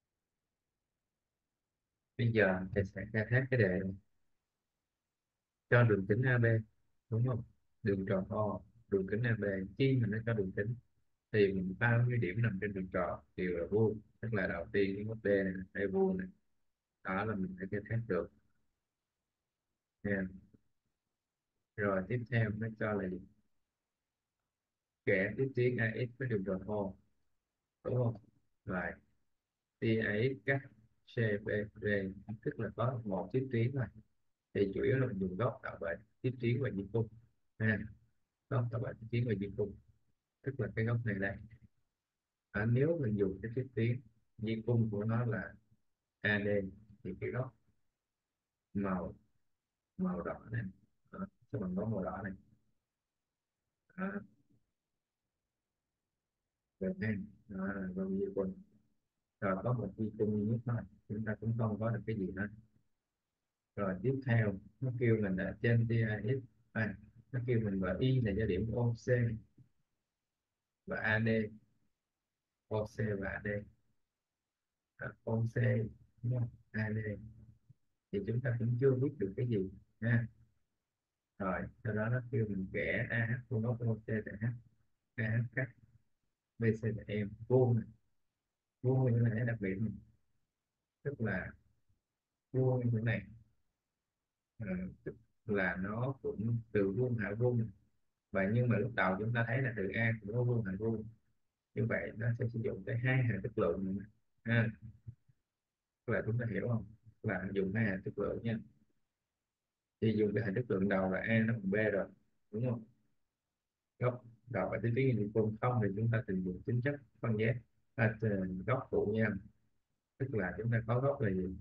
Bây giờ thầy sẽ khai thác cái đề cho đường kính a bê, đúng không? Đường tròn O, đường kính a bê, khi mà nó cho đường kính thì mình bao nhiêu điểm nằm trên đường tròn đều là vuông, tức là đầu tiên cái góc D này là vuông này, đó là mình phải khai thác được nha. Rồi tiếp theo nó cho là gì? Kẻ tiếp tuyến a ích với đường tròn O, đúng không? Rồi tia a ích cắt xê bê rê, tức là có một tiếp tuyến thôi, thì chủ yếu là mình dùng góc tạo bệnh tiếp tuyến và diện cung ha. Góc tạo bệnh tiếp tuyến và diện cung, tức là cái góc này đây. À, nếu mình dùng cái tiếp tuyến diện cung của nó là a đê thì cái góc màu màu đỏ này, đó, cái bằng góc màu đỏ này, đó, được ha. Đó là góc diện cung. Rồi có một vi cung duy nhất thôi, chúng ta cũng không có được cái gì hết. Rồi tiếp theo nó kêu mình là trên tia x, à, nó kêu mình gọi y là cho điểm ô xê và a đê, ô xê và a đê. À, ô xê đúng không? a đê thì chúng ta cũng chưa biết được cái gì nha. Rồi sau đó nó kêu mình vẽ a hát vuông góc ô xê tại h, a hát cắt bê xê tại em vuông này. Vuông như thế này đặc biệt này. Tức là vuông như thế này, ờ, tức là nó cũng từ vuông hạ vuông, và nhưng mà lúc đầu chúng ta thấy là từ a cũng có vuông hạ vuông, như vậy nó sẽ sử dụng tới hai hệ thức lượng này. Ha, tức là chúng ta hiểu không, là dùng hai hệ thức lượng nha. Thì dùng cái hệ thức lượng đầu là a nó bằng b rồi, đúng không? Góc đầu và tính tiếng hình vuông không thì chúng ta sử dụng tính chất phân giác, à, góc phụ nha. Tức là chúng ta có góc là gì?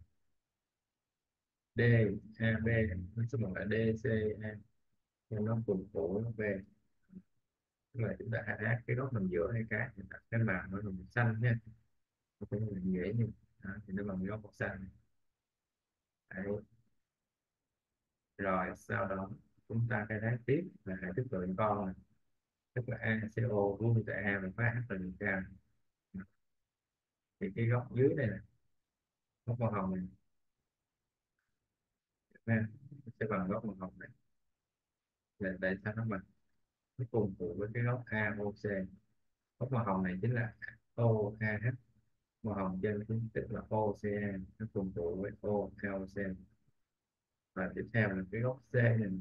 D a b, nó sẽ bằng là D C A, nhưng nó cùng phụ nó B. Tức là chúng ta hát cái góc nằm giữa hai cái, chúng ta cái màu nó là màu xanh nha, nó cũng là dễ như đó, thì nó bằng góc màu xanh. Đấy. Rồi sau đó chúng ta khai thác tiếp là hệ thức lượng con này. Tức là ACO vuông tại A và có H là đường cao, thì cái góc dưới này, này góc màu hồng này ha, sẽ bằng góc màu hồng này. Là tại sao nó bằng? Nó cùng phụ với cái góc a ô xê. Góc màu hồng này chính là o a hát, màu hồng trên chính tức là o xê a, nó cùng phụ với o a ô xê. Và tiếp theo là cái góc C này,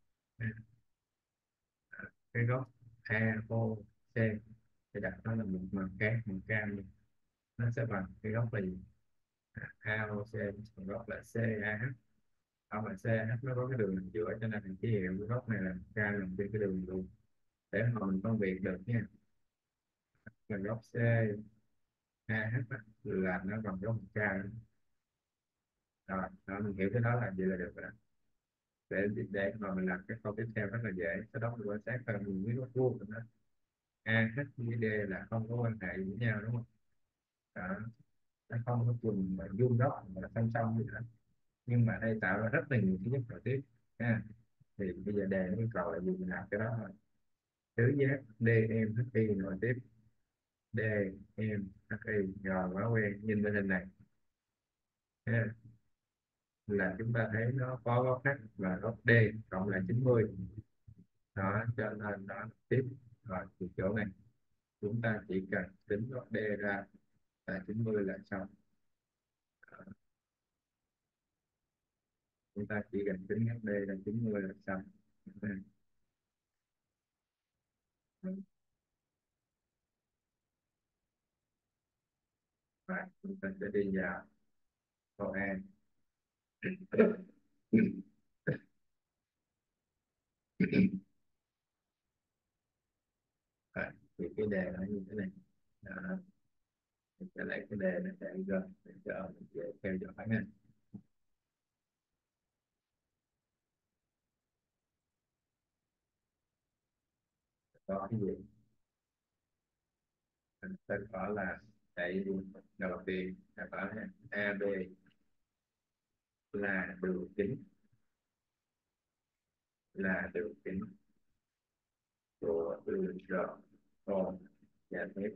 cái góc a ô xê thì đặt nó là một màu khác, màu cam, nó sẽ bằng cái góc là gì? a ô xê còn góc là xê a hát. Ở mà xê hát nó có cái đường nằm giữa, cho nên mình chỉ hiệu cái góc này là k nằm trên cái đường luôn, để mà mình phân biệt được nha. Là góc C a hát á, là nó bằng góc k. Rồi đó, mình hiểu cái đó là gì là được rồi đó. để để mà mình làm cái câu tiếp theo rất là dễ, cái đó mình quan sát hơn mình biết góc vuông của nó. A h với D là không có quan hệ với nhau, đúng không? Đó, nó không có cùng mà vuông góc mà là song song gì hết, nhưng mà đây tạo ra rất là nhiều thứ nhất nội tiếp ha. Thì bây giờ đề nó yêu cầu là gì mình làm cái đó thôi. Tứ giác D em H I nội tiếp D em H I, rồi quá quen nhìn bên hình này ha, là chúng ta thấy nó có góc H và góc D cộng là chín mươi. Đó cho nên đó tiếp, rồi từ chỗ này chúng ta chỉ cần tính góc D ra là chín mươi là xong. Chúng ta chỉ cần tính góc D là chín mươi là xong. Và chúng ta sẽ đi vào câu A. Rồi, thì cái đề nó như thế này. Đó, mình sẽ lấy cái đề này để cho để cho mình dễ theo dõi nha. Có cái gì mình sẽ có là cái đầu tiên là có a b là đường kính, là đường kính của đường tròn còn giả thép,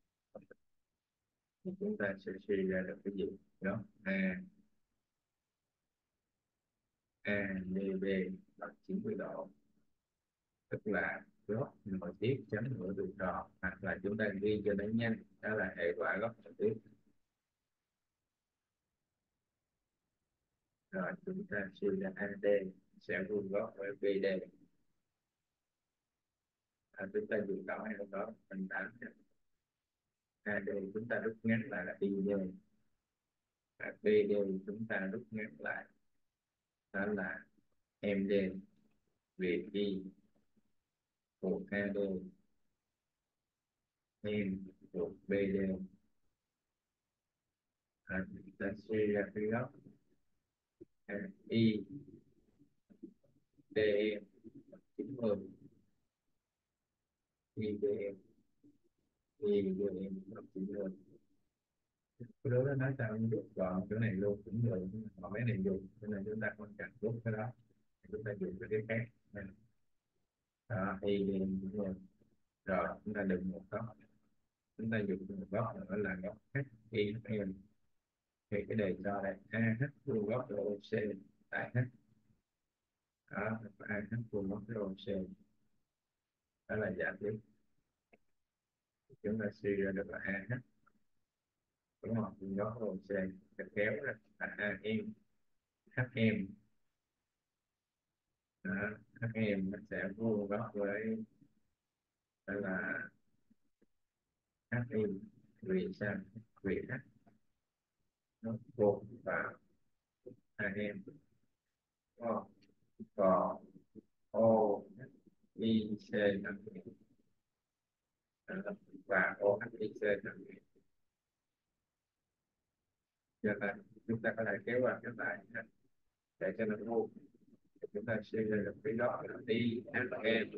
thì chúng ta sẽ suy ra được cái gì đó. A A D B bằng chín mươi độ, tức là góc nội tiết chấm nửa đường tròn, hoặc là chúng ta ghi cho nó nhanh đó là hệ quả góc nội tiết. Rồi chúng ta suy ra a đê sẽ vuông góc với bê đê. À, chúng ta dùng đỏ hay không đó mình đã a đê chúng ta rút ngắn lại là i đê, và bê đê chúng ta rút ngắn lại đó là em đê, vì i thuộc a đê em thuộc bê đê. À, chúng ta suy ra cái góc à, i đê chín mươi, i đê i đê bằng chín mươi. Cái đó nói sao không được, còn chỗ này luôn cũng được, còn mấy này dùng cho nên chúng ta không cần rút cái đó, chúng ta dùng cái cái khác. Đó, i đê chín mươi. Rồi chúng ta đừng một góc, chúng ta dùng một góc nữa là góc h i em, thì cái đề cho đây a h vuông góc rho c tại h. Đó, a h vuông góc rho c, đó là giả thuyết. Chúng ta suy ra được là a h đúng không, vuông góc rho c ta kéo ra là a em h em. Đó, h em nó sẽ vuông góc với đó là h em, vì sao, vì h nó vuông vào a em. Còn còn o i c là và ô hát i xê là cho ta, chúng ta có thể kéo qua kéo lại để cho nó vuông. Chúng ta suy ra được cái đó là đi hát em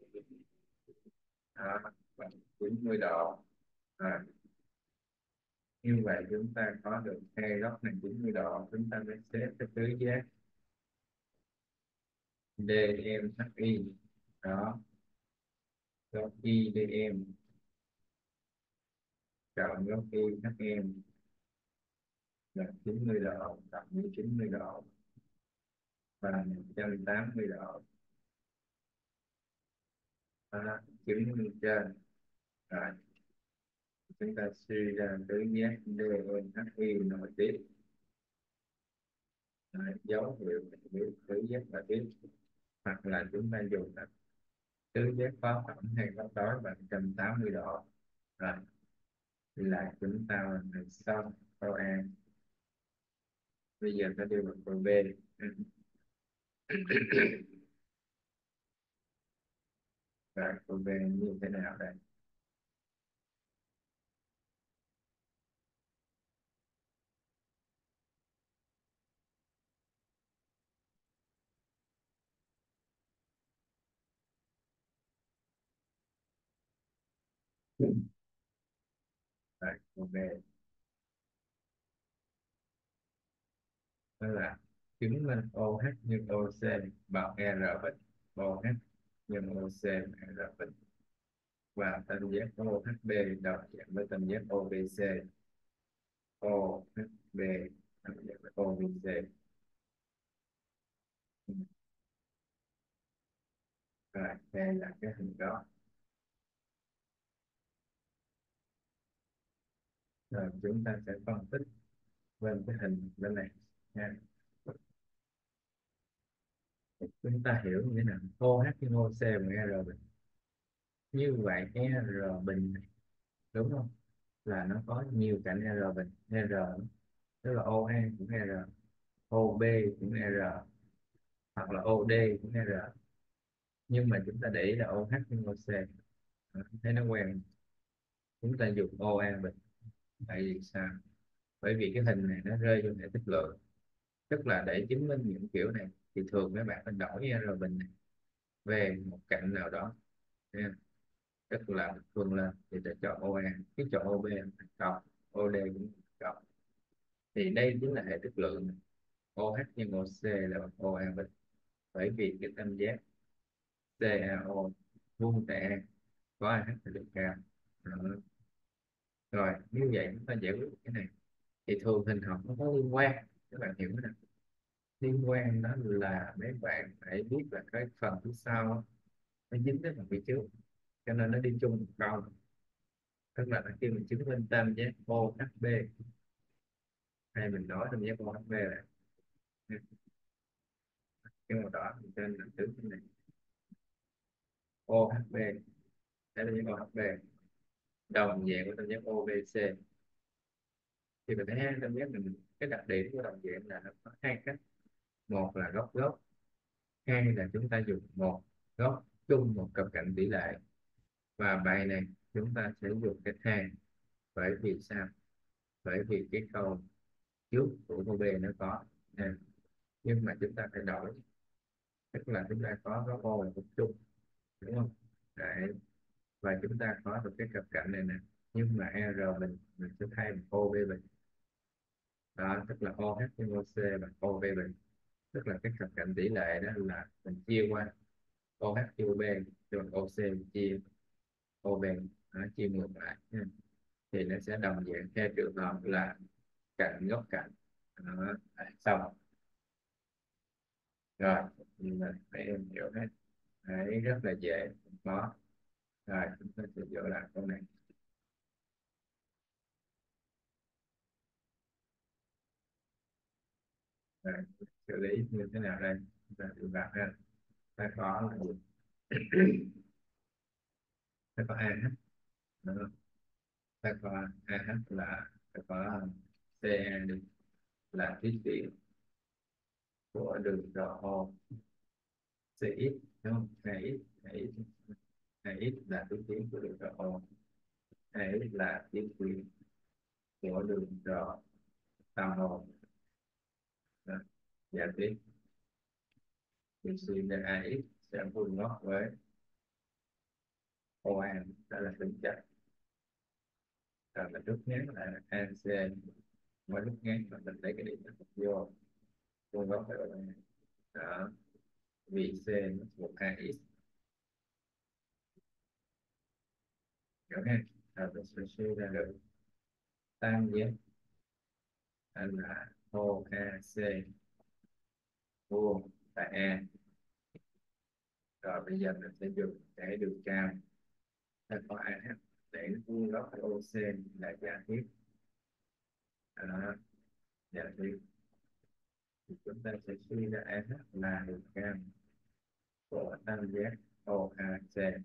bằng chín mươi độ. À, như vậy chúng ta có được hai góc này chín mươi độ, chúng ta mới xếp cái tứ giác đê em hát i. Đó, góc i đê em cộng góc i hát em là chín mươi độ cộng với chín mươi độ và một trăm tám mươi độ. Đó, chứng minh trên. Rồi chúng ta suy ra tứ giác đê em hát i nội tiết. Đấy, dấu hiệu biểu tứ giác nội tiết, hoặc là chúng ta dùng là tứ giác có thẳng hay góc đối bằng một trăm tám mươi độ. Rồi là chúng ta là xong câu A. Bây giờ ta đi vào câu B. Và câu B như thế nào đây? Rồi, câu B đó là chứng minh ô hát nhân ô xê bằng R bình, ô hát nhân ô xê bằng R bình, và tam giác ô hát bê đồng dạng với tam giác ô bê xê. ô hát bê đồng dạng với ô bê xê. Rồi đây là cái hình đó. Rồi chúng ta sẽ phân tích bên cái hình bên này nha. Chúng ta hiểu như thế nào, ô hát nhân ô xê bằng R bình, như vậy cái R bình này, đúng không, là nó có nhiều cạnh R bình, R tức là ô a cũng R, ô bê cũng R, hoặc là ô đê cũng R. Nhưng mà chúng ta để ý là ô hát nhân ô xê, thấy nó quen, chúng ta dùng ô a bình. Tại vì sao? Bởi vì cái hình này nó rơi vô hệ tích lượng, tức là để chứng minh những kiểu này thì thường mấy bạn phải đổi R bình này về một cạnh nào đó nha. Tức là thường lên thì sẽ chọn ô a, cái chọn ô bê thành cộng, ô đê cũng thành cộng. Thì đây chính là hệ tích lượng này. ô hát nhân ô xê là bằng ô a bình, bởi vì cái tam giác CaO vuông tại A có a hát là được cao. Đó. Rồi như vậy chúng ta giải quyết cái này thì thường hình học nó có liên quan, các bạn hiểu nè. Liên quan đó là mấy bạn phải biết là cái phần phía sau á, nó dính với phần phía trước, cho nên nó đi chung một câu. Tức là khi mình chứng minh tam giác o hát bê, hay mình nói tam giác o hát bê là cái màu đỏ mình trên là tướng cái này o hát bê, cái tam giác o hát bê đồng dạng với tam giác o bê xê. Thì mình thấy hai tam giác mình, cái đặc điểm của đồng dạng là nó có hai cách. Một là góc góc, hai là chúng ta dùng một góc chung một cặp cạnh tỷ lệ. Và bài này chúng ta sẽ dùng cách hai. Bởi vì sao? Bởi vì cái câu trước của câu B nó có nè, nhưng mà chúng ta phải đổi. Tức là chúng ta có góc O là góc chung, đúng không? Đấy. Và chúng ta có được cái cặp cạnh này nè, nhưng mà R mình mình sẽ thay bằng o bê bình. Đó, tức là o hát nhân o xê bằng o bê bình. Tức là cái cặp cạnh tỷ lệ đó là mình chia qua o hát chia o bê, rồi o xê mình chia o bê, đó, chia ngược lại nha. Thì nó sẽ đồng dạng theo trường hợp là cạnh góc cạnh. Đó, xong rồi. Nhưng mà mấy em hiểu hết. Đấy, rất là dễ, có. Rồi chúng ta sẽ dỡ lại câu này. Rồi, xử lý như thế nào đây? Chúng ta thử vào ha. Ta có là gì? Ta có a hát, đúng không? Ta có a hát là ta có xê đi, là tiết điểm của đường rờ o xê x, đúng không? Này x, này x, này x là tiết điểm của đường rờ o, này x là tiết điểm của đường rờ tam o. Đó. Giả tiếp thì suy ra a x sẽ vuông góc với o a, đó là tính chất. Rồi mình rút ngắn là a xê, mới rút ngắn là mình lấy cái điểm này vô vuông góc với o a. Đó. Vì c nó thuộc a x, hiểu ha? Rồi mình sẽ suy ra được tam giác là o a c vuông tại a. Rồi bây giờ mình sẽ dùng cái đường cao ta có a hát để vuông góc với o xê là giả thiết. Đó. Giả thiết thì chúng ta sẽ suy ra a hát là đường cao của tam giác o a c.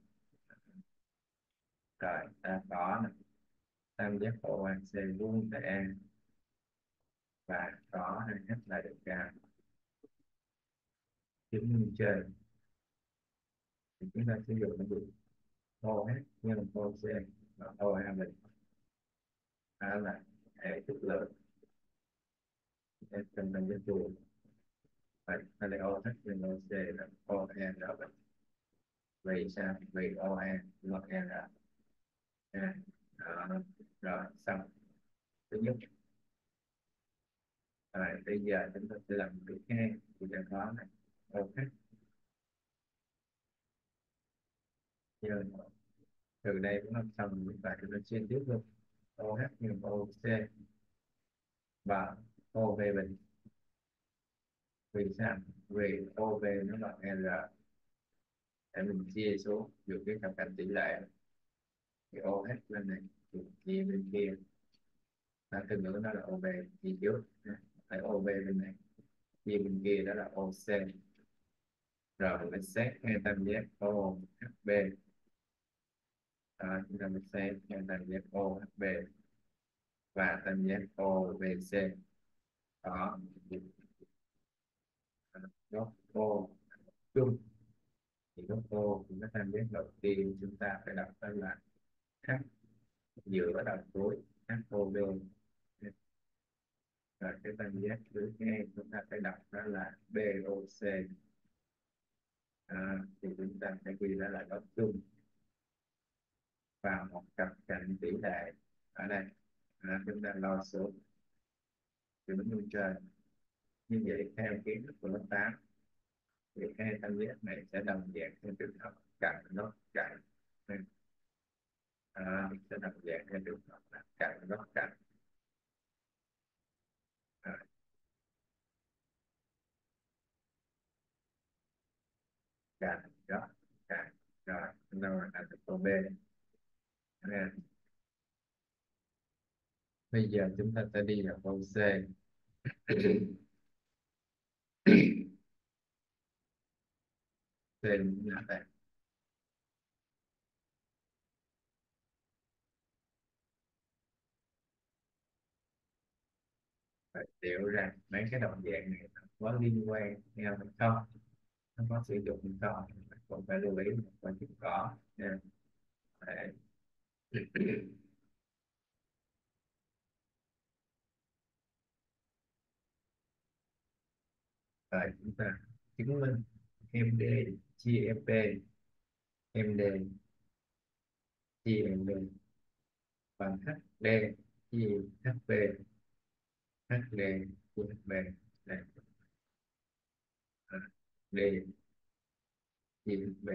Rồi ta có này, tam giác o a c vuông tại a và có a hát là đường cao. Chứng minh trên thì chúng ta sử dụng cái đường o hát nhân o xê và o a bình. Đó là hệ thức lượng trên tam giác vuông. Vậy ta lấy o hát nhân o xê là o a r bình. Vì sao? Vì o a là r. À, đó. Rồi xong thứ nhất. Rồi bây giờ chúng ta sẽ làm thứ hai. Thì ta có này o hát nhân, từ đây cũng làm xong những bài chúng ta chia tiếp luôn. o hát nhân o xê và o v bình. Vì sao? Vì o v nó bằng r, để mình chia số dùng cái cặp cạnh tỷ lệ thì o hát bên này thì chia bên kia. Ta từ ngữ đó là o v chia trước, phải o v bên này chia bên kia đó là o xê. Rồi mình xét hai tam giác o hát bê. Đó, chúng ta mình xét hai tam giác o hát bê và tam giác o bê xê. Đó, góc o chung. Thì góc o thì nó tam giác đầu tiên chúng ta phải đặt đó là h giữa đầu cuối hát o bê. Rồi cái tam giác thứ hai chúng ta phải đặt đó là bê o xê. À, thì chúng ta phải ghi đó là góc chung và một cặp cạnh tỷ lệ ở đây. À, chúng ta lo số chứng minh trên. Như vậy theo kiến thức của lớp tám thì hai tam giác này sẽ đồng dạng theo trường hợp cạnh góc cạnh. À, sẽ đồng dạng theo trường hợp là cạnh góc cạnh. À, cạnh đó cạnh rồi chúng ta hoàn thành được câu B nha. Bây giờ chúng ta sẽ đi vào câu C. C là đây. Phải hiểu ra mấy cái đồng dạng này nó có liên quan nhau hay không, nó có sử dụng hay không, còn phải lưu ý một vài chữ có nha. Đấy. Rồi chúng ta chứng minh em đê chia em bê, em đê chia em bê bằng hát đê chia hát bê, hát đê chia hát bê. Đây. À, D chia hát bê.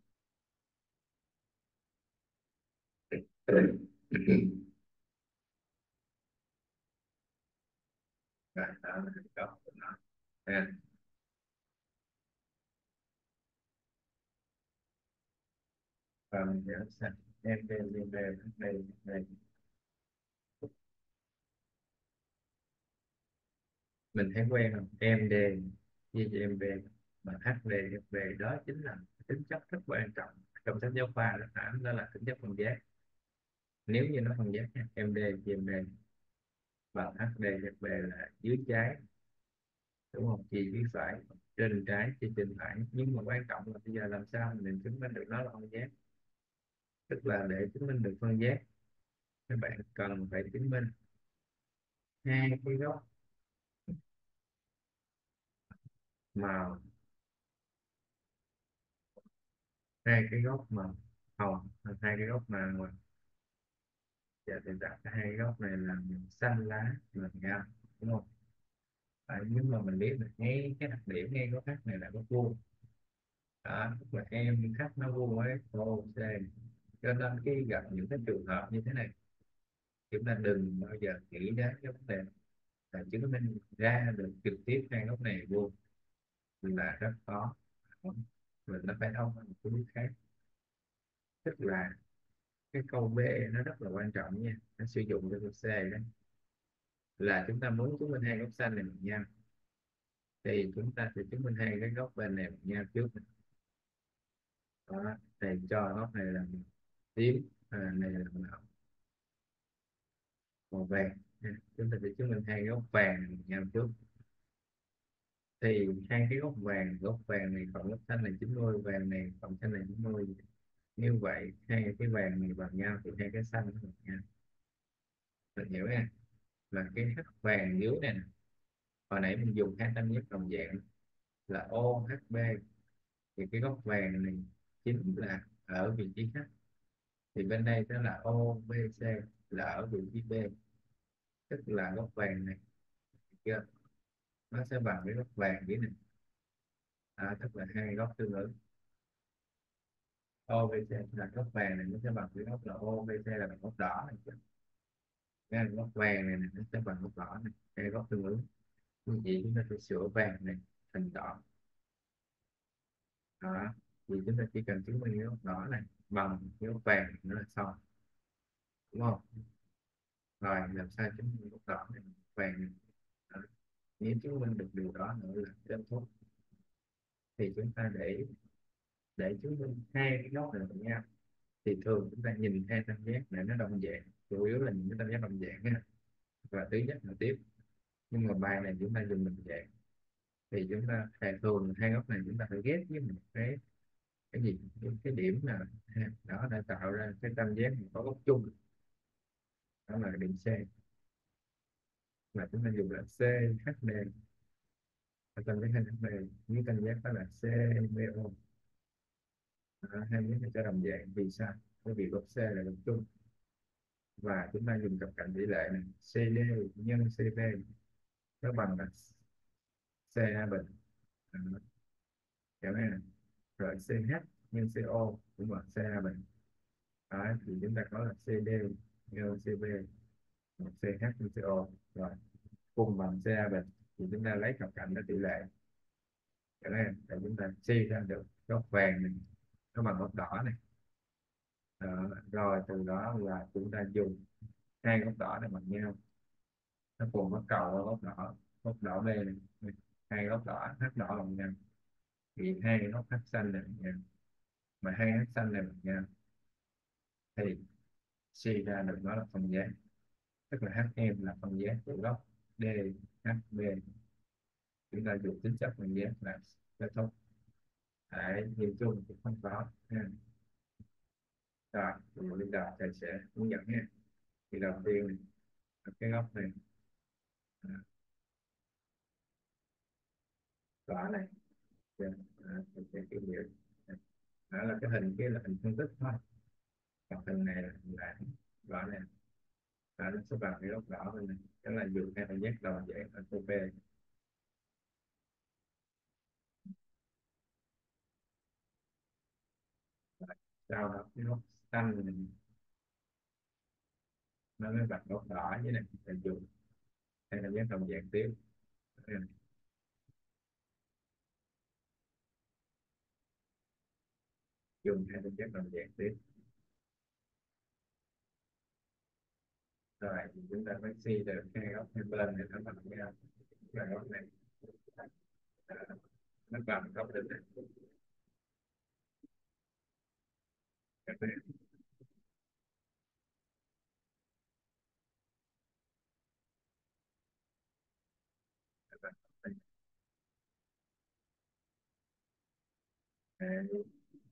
Rồi đó là thành công của nó ha. Và mình nhớ sang em đê em bê hát đê hát đê. Mình thấy quen không, em đê chia cho em bê mà hát đê hát bê, đó chính là tính chất rất quan trọng trong sách giáo khoa đó, hả? Đó là tính chất phân giác. Nếu như nó phân giác nha, em đê chia em bê và hát đê hát bê là dưới trái đúng không, chia dưới phải, trên trái chia trên phải, nhưng mà quan trọng là bây giờ làm sao mình chứng minh được nó là phân giác. Tức là để chứng minh được phân giác, các bạn cần phải chứng minh hai cái góc màu, hai cái góc màu hồng, hai cái góc màu. Giờ thì đặt cái hai góc này là màu xanh lá là nhau đúng không? Đấy, nhưng mà mình biết được ngay cái đặc điểm ngay góc khác này là góc vuông đó, tức là em khách nó vuông với ô xê, cho nên khi gặp những cái trường hợp như thế này, chúng ta đừng bao giờ nghĩ đến cái vấn đề là chứng minh ra được trực tiếp hai góc này vuông là rất khó. Mình nó phải thông qua một cái bước khác, tức là cái câu B nó rất là quan trọng nha, nó sử dụng cho câu C đó là chúng ta muốn chứng minh hai góc xanh này bằng nhau, thì chúng ta sẽ chứng minh hai cái góc bên này bằng nhau trước. Đó, thì cho góc này là màu tím, à, này là màu, màu vàng nha. Chúng ta sẽ chứng minh hai góc vàng này bằng nhau trước, thì hai cái góc vàng, góc vàng này cộng góc xanh này chín mươi, vàng này cộng xanh này chín mươi, như vậy hai cái vàng này bằng nhau thì hai cái xanh nó bằng nhau. Mình hiểu nha, là cái hắc vàng dưới này nè, hồi nãy mình dùng hai tam giác đồng dạng là ô hát bê, thì cái góc vàng này chính là ở vị trí khác, thì bên đây đó là ô bê xê là ở vị trí B, tức là góc vàng này chưa, nó sẽ bằng với góc vàng dưới này, à, tức là hai góc tương ứng. ô bê xê là góc vàng này nó sẽ bằng với góc là ô bê xê là bằng góc đỏ này, cái góc vàng này, này nó sẽ bằng góc đỏ này, hai góc tương ứng. Như vậy chúng ta sẽ sửa vàng này thành đỏ đó, thì chúng ta chỉ cần chứng minh cái góc đỏ này bằng cái góc vàng nữa là xong, đúng không? Rồi làm sao chứng minh góc đỏ này bằng góc vàng này đó. Nếu chứng minh được điều đó nữa là kết thúc. Thì chúng ta để để chứng minh hai cái góc này với nhau, thì thường chúng ta nhìn hai tam giác này nó đồng dạng, chủ yếu là những cái tam giác đồng dạng ha, và tứ giác là tiếp. Nhưng mà bài này chúng ta dùng đồng dạng, thì chúng ta thầy thường hai góc này chúng ta phải ghép với một cái cái gì, cái, cái điểm nào ha, đó đã tạo ra cái tam giác có góc chung, đó là điểm C, mà chúng ta dùng là xê hát đê, và tam giác hát đê với tam giác đó là xê bê o. Đó, hai giác này cho đồng dạng vì sao? Bởi vì góc C là góc chung, và chúng ta dùng cặp cạnh tỷ lệ này xê đê nhân xê bê nó bằng là xê a bình. Đó, hiểu này. Rồi xê hát nhân xê o cũng bằng xê a bình. Đó, thì chúng ta có là xê đê nhân xê bê một xê hát nhân xê o, rồi cùng bằng xê a bình, thì chúng ta lấy cặp cạnh đó tỷ lệ, hiểu này, để chúng ta suy ra được góc vàng này nó bằng góc đỏ này. Đó. Rồi từ đó là chúng ta dùng hai góc đỏ này bằng nhau, nó cùng có cầu ở góc đỏ, góc đỏ B này, hai góc đỏ h đỏ bằng nhau, thì hai góc h xanh này bằng nhau, mà hai h xanh này bằng nhau thì suy ra được nó là phân giác, tức là hm là phân giác của góc D H B. Chúng ta dùng tính chất phân giác là kết thúc. Đấy, nhìn chung thì không có ha. Rồi thì bây giờ thầy sẽ hướng dẫn nha. Thì đầu tiên này, cái góc này, à, đỏ này. Dạ, à, thầy sẽ kỷ niệm. Đó là cái hình kia là hình phân tích thôi, còn hình này là hình lãng. Rõ này, và nó sẽ vào cái góc đỏ bên này, đó là dùng hai phân giác đầu dạng ở cô B. Sau đó cái góc xanh này, nó mới bằng góc đỏ với này, là dùng hai phân giác đồng dạng tiếp. Dùng hai phân giác đồng dạng tiếp. Rồi thì chúng ta mới suy được hai góc hai bên này nó bằng nhau, và góc này, à, nó bằng góc bên này. Các bạn, các bạn, à,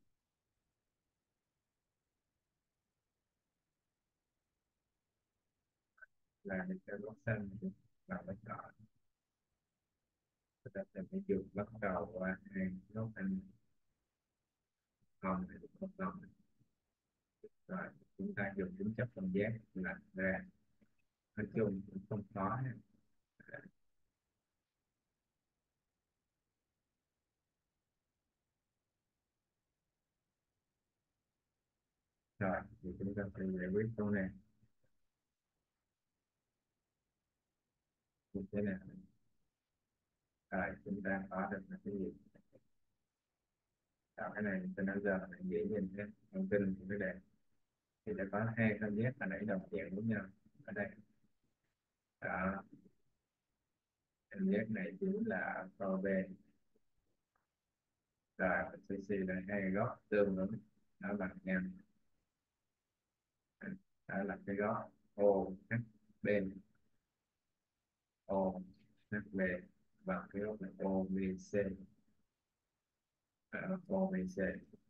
là mình sẽ góc xanh và góc đỏ. Chúng ta sẽ phải dùng bắt đầu qua hai góc anh hồng này, góc hồng này. Rồi chúng ta dùng tính chất phân giác là ra, nói chung cũng không khó ha. Rồi thì chúng ta sẽ giải quyết câu này như thế nào. Rồi chúng ta có được là cái gì? Ở cái này từ nãy giờ là dễ nhìn thế, thông tin thì mới đẹp. Thì đã có hai con giác là nãy đồng dạng với nhau ở đây. Đó, con giác này chính là câu B. Rồi mình sẽ suy ra hai góc tương ứng nó bằng nhau. Đó là cái góc O H B, O H B và cái góc này O B C. Đó, O B C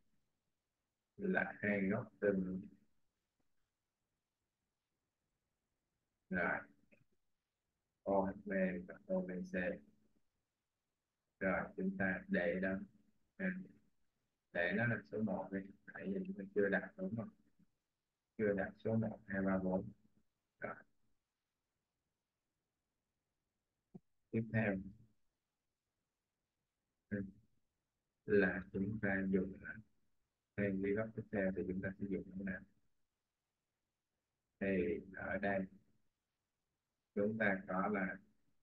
là hai góc tương ứng. Rồi O H B và O B C. Rồi chúng ta để đó, à, để nó là số một đi, tại vì chúng ta chưa đặt đúng không, chưa đặt số một hai ba bốn. Rồi tiếp theo, ừ, là chúng ta dùng thêm cái góc tiếp theo thì chúng ta sẽ dùng cái nào? Thì ở đây chúng ta có là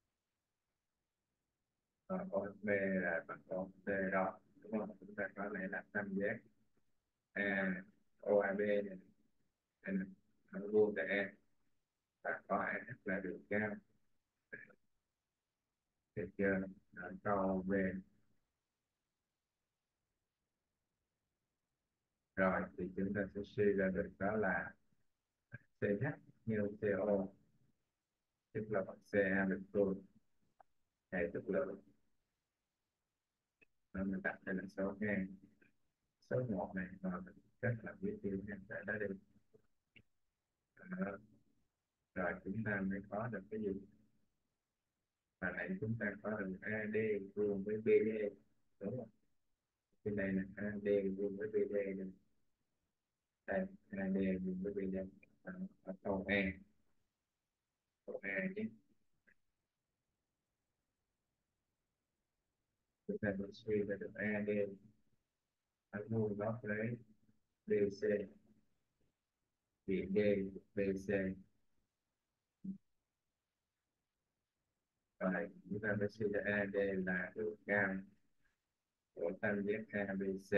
uh, O H B là bằng O H B đó, đúng không? Chúng ta có lẽ là tam giác A O A B này, này, nó vuông tại A và có A H là đường cao. Được chưa? Ở câu B. Rồi thì chúng ta sẽ suy ra được đó là xê hát như xê o, tức là bằng ca được phương hệ thức lượng. Nên mình đặt đây là số ngang, số một này và mình kết hợp với tiêu ngang tại đó đi. Đó. Rồi chúng ta mới có được cái gì? Và nãy chúng ta có được a đê vuông với bê đê, đúng không? Trên đây là a đê vuông với bê đê này. Đây a đê vuông với bê đê. Đó, ở câu A, câu A chứ. Chúng ta mới suy ra được a đê ở vuông góc với bê xê, vì D bê xê. Rồi chúng ta mới suy ra a đê là độ cao của tam giác a bê xê.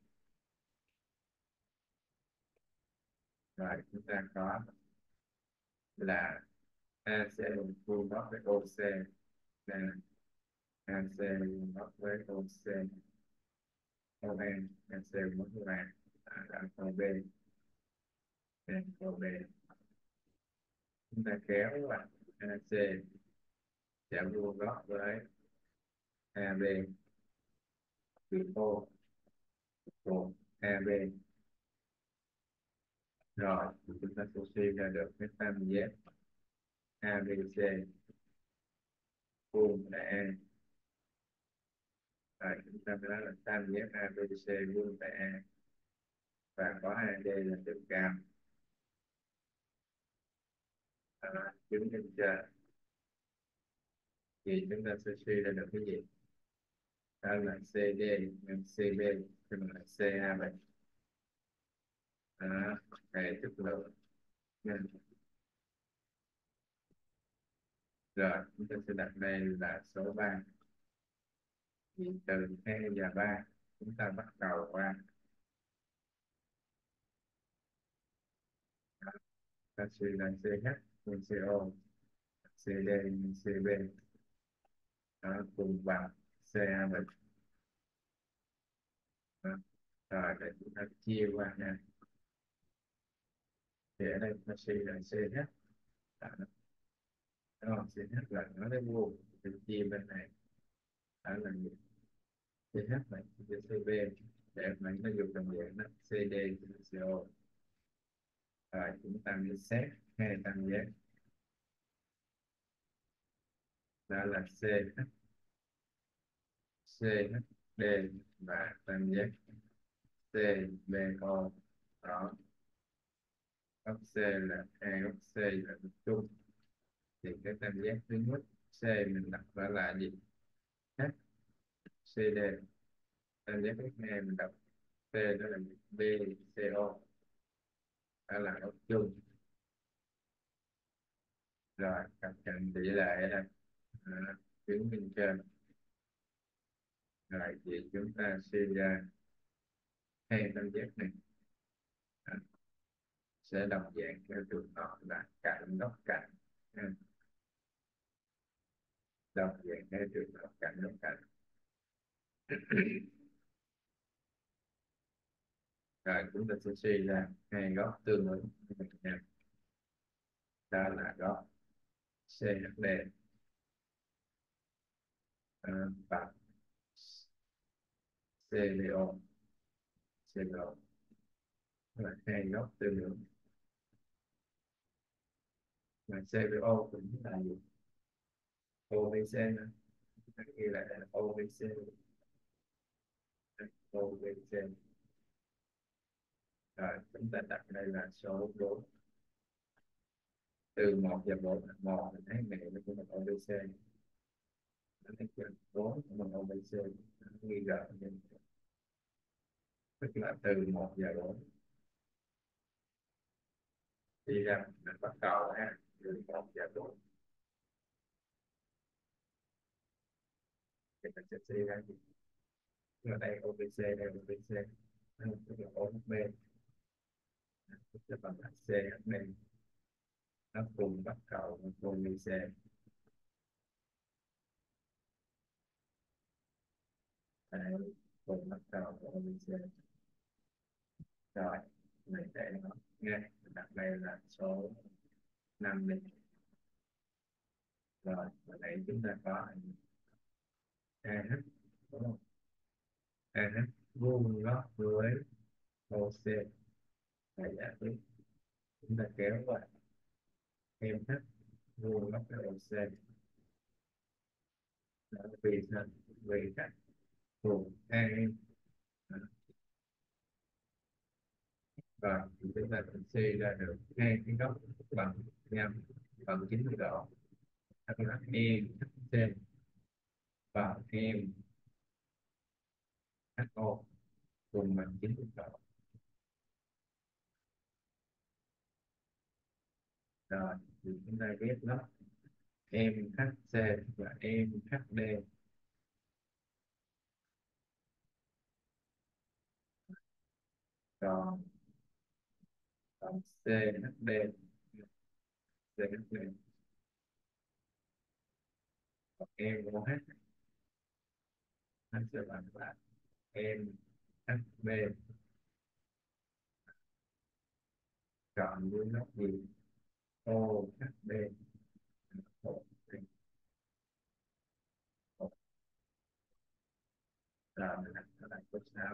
Rồi chúng ta có là a xê vuông góc với ô xê, là a xê vuông góc với ô xê, ô en, a xê vuông góc với a, là ô bê, ô bê. Chúng ta kéo là a xê sẽ vuông góc với a bê trừ ô của a bê. Rồi chúng ta sẽ suy ra được cái tam giác a bê xê vuông là a. Rồi chúng ta mới nói là tam giác a bê xê vuông là a và có a đê là chiều cao. À, chứng minh cho thì chúng ta sẽ suy ra được cái gì? Đó là xê đê nhân xê bê tức là xê a bình. Đó, hệ chất lượng nhân. Rồi chúng ta sẽ đặt đây là số ba. Từ hai và ba chúng ta bắt đầu qua ta suy là xê hát nhân xê ô, xê đê nhân xê bê. Đó, cùng bằng xê a bình. Đó. Rồi để chúng ta chia qua nha. Thì ở đây ta suy là xê hát. Đó, đó, xê hát là nó lấy vuông thì chia bên này. Đó là gì? xê hát này chia xê bê để mà nó dùng đồng dạng đó xê đê chia xê ô. Rồi chúng ta đi xét hai tam giác, đó là xê hát, xê hát đê và tam giác xê bê ô. Đó, góc C là hai góc C là cực chung, thì cái tam giác thứ nhất C mình đặt ra là gì? H xê đê. Tam giác thứ hai mình đặt C đó là bê xê ô, đó là góc chung. Rồi cặp cạnh tỷ lệ ở đây, à, chứng minh trên. Rồi thì chúng ta suy ra hai tam giác này, à, sẽ đồng dạng theo trường hợp là cạnh góc cạnh, à, đồng dạng theo trường hợp cạnh góc cạnh. Rồi chúng ta sẽ suy ra hai góc tương ứng với nhau, đó là góc xê hát đê, à, và xê bê ô. xê bê ô là hai góc tương ứng, mà xê bê ô cũng là gì? ô bê xê nữa, ghi lại là ô bê xê, ô bê xê. Rồi chúng ta đặt đây là số bốn. Từ một và bốn, một mình thấy này nó cũng là ô bê xê, nó thấy chưa? Bốn cũng là ô bê xê, nó ghi rõ nhưng tức là từ một và bốn đi ra mình bắt đầu ha, từ một và bốn thì mình sẽ suy ra gì? Ở đây ô bê xê, đây ô bê xê, tức là ô bê, tức là bằng xê hát đê, nó cùng bắt đầu với ô bê xê. Đây, cùng bắt đầu với ô bê xê. Rồi mình để nó nghe, đặt đây là số năm đi. Rồi ở đây chúng ta có a hát, đúng không? a hát vuông góc với ô xê là giả thuyết, chúng ta kéo qua em hát vuông góc với ô xê, đó, vì sao? Vì các vùng a em. Và chúng ta sẽ suy ra được hai cái góc bằng nhau bằng chín mươi độ, đó là em hát xê và em hát ô cùng bằng chín mươi độ. Rồi thì chúng ta ghép nó em hát xê và em hát đê. C H D. C H D. Em có H. H sẽ bằng là em H B cộng với góc gì O H D. Một, hai, một. Rồi mình đặt nó là số sáu.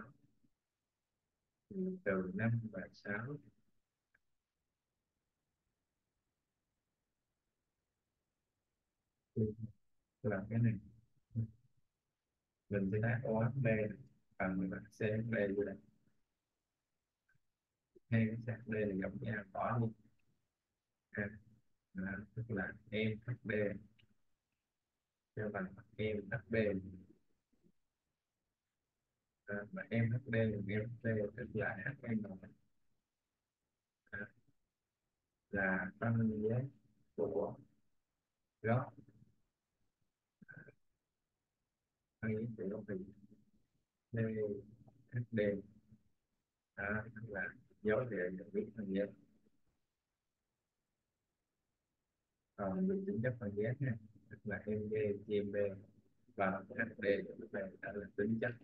Từ năm và sáu là cái này, mình sẽ đáp O H B bằng mười ba C H D như đây. Hai cái C H D là giống nhau, bỏ đi. À, là, tức là em H D cho bằng em H B. À, và em H D là em H D tức là H M. À, là phân giác của góc phân giác của góc hình D H D. À, tức là dấu hiệu nhận biết phân giác. Còn mình tính chất phân giác nha, tức là em D chia B và H D tức là đã là tính chất.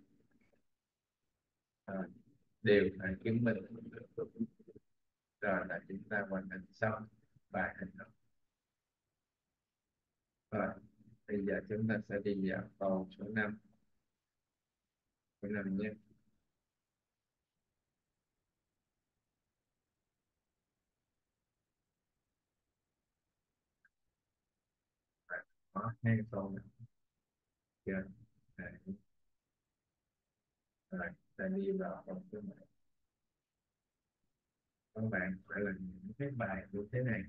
À, đều phải chứng minh. Rồi là chúng ta hoàn thành xong bài hành động. Rồi bây giờ chúng ta sẽ đi vào câu số năm. Số năm nhé. Có hai câu nữa chưa? Đấy. Rồi ta đi vào câu số bảy. Các bạn phải là những cái bài như thế này,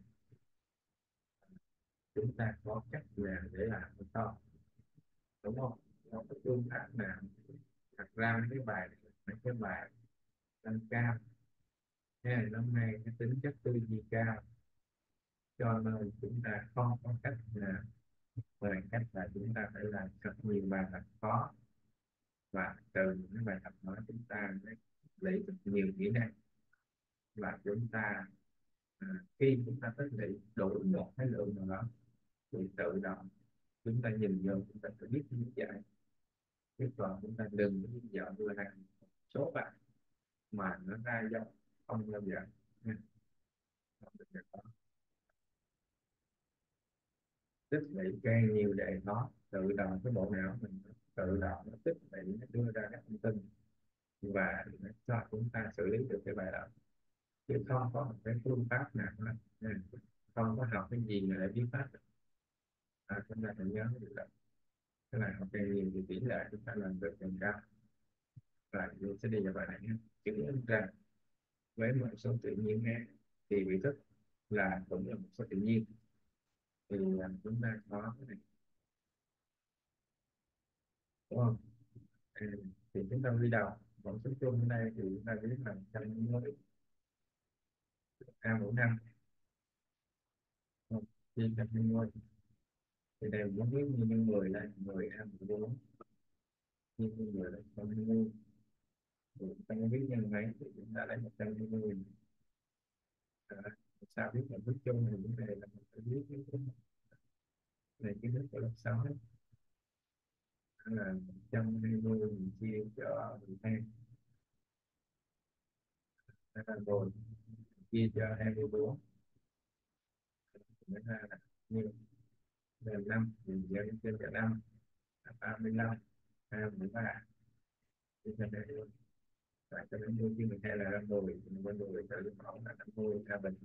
chúng ta có cách nào để làm hay không, đúng không? Không có phương pháp nào. Thật ra mấy cái bài này, mấy cái bài nâng cao hay là năm nay cái tính chất tư duy cao, cho nên chúng ta không có cách nào ngoài cách là chúng ta phải làm thật nhiều bài tập khó, và từ những cái bài tập đó chúng ta mới lấy được nhiều kỹ năng. Và chúng ta à, khi chúng ta tích lũy đủ một cái lượng nào đó thì tự động chúng ta nhìn vô chúng ta sẽ biết lý giải. Chứ còn chúng ta đừng có dọn là số bạn mà nó ra do không bao giờ nha. Không bao giờ có tích lũy càng nhiều đề khó, tự động cái bộ não mình tự động nó tích lũy, nó đưa ra các thông tin và nó cho chúng ta xử lý được cái bài đó. Chứ không có một cái phương pháp nào đó nha. Không có học cái gì mà để biết pháp. À, chúng ta phải nhớ được là cái này học càng nhiều thì tỷ lệ chúng ta làm được càng cao. Và mình sẽ đi vào bài này nhé. Chứng minh rằng với một số tự nhiên A thì vị thức là cũng là một số tự nhiên. Thì à, chúng ta có cái này, đúng không? À, thì chúng ta đi đầu mẫu số chung ở đây thì chúng ta biết là trăm mươi a mũ năm, chia trăm mươi thì đều giống như nhân mười là mười a mũ bốn, chia cho mười là trăm mươi. Thì ta biết nhân mấy thì chúng ta lấy một trăm hai mươi. À, sao biết là bước chung thì vấn đề là mình phải biết cái cái này, cái nước của lớp sáu là một trăm hai mươi mình chia cho mười hai, là rồi chia cho hai mươi bốn mới ra là như là năm, mình nhân trên cả năm là ba mươi lăm, hai mươi ba chia cho hai mươi. Và cho đến như mười hai là năm mươi, mình có mười tự mẫu là năm mươi a bình,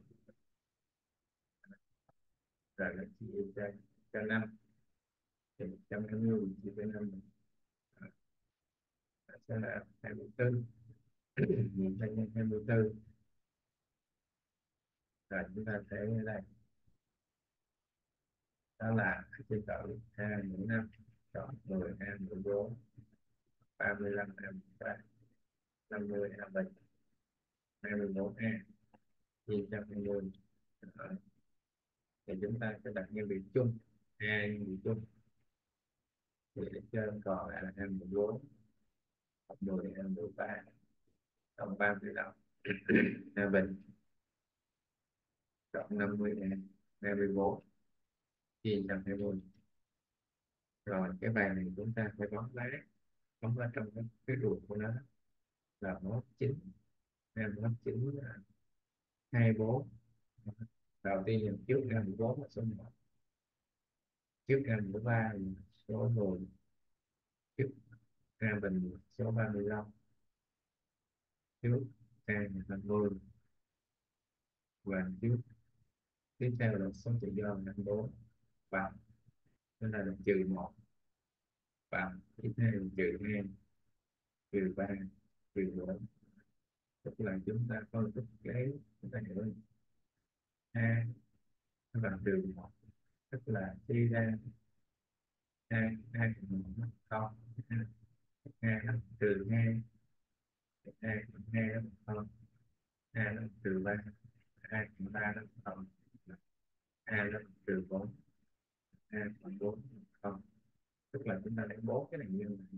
rồi là chia cho cho năm thì một trăm hai mươi chia cho năm sẽ là hai mươi tư. Nhìn cho nhân hai mươi tư rồi chúng ta thấy ở đây đó là chia tự hai mũ năm chọn mười a mười bốn, ba mươi lăm a mười ba, năm mươi a bình, hai mươi bốn a chia cho hai mươi. Đó. Thì chúng ta sẽ đặt nhân vị chung, hai nhân vị chung thì ở trên còn lại là a mười bốn, mười a mười ba, cộng ba mươi lăm a bình. cộng năm mươi ngàn, hai mươi bốn chia một trăm hai mươi. Rồi cái bàn này chúng ta phải bấm lá, bấm vào trong cái, cái ruột của nó là mốt chín, em mốt chín là hai bốn. Đầu tiên là trước em mười bốn là số một, trước em mười ba là số mười, trước em bình là số ba mươi lăm, trước em là hai mươi, và trước tiếp theo là số tự do năm bốn bằng, nên là, là trừ một bằng, tiếp theo là trừ hai, trừ ba, trừ bốn. Tức là chúng ta có thức cái chúng ta hiểu a nó bằng trừ một, tức là chia ra hai, hai cộng một nó không, hai nó trừ hai, hai cộng hai nó không, hai nó trừ ba, hai cộng ba nó không, hai nó trừ bốn, hai cộng bốn không. Tức là chúng ta lấy bốn cái này như này,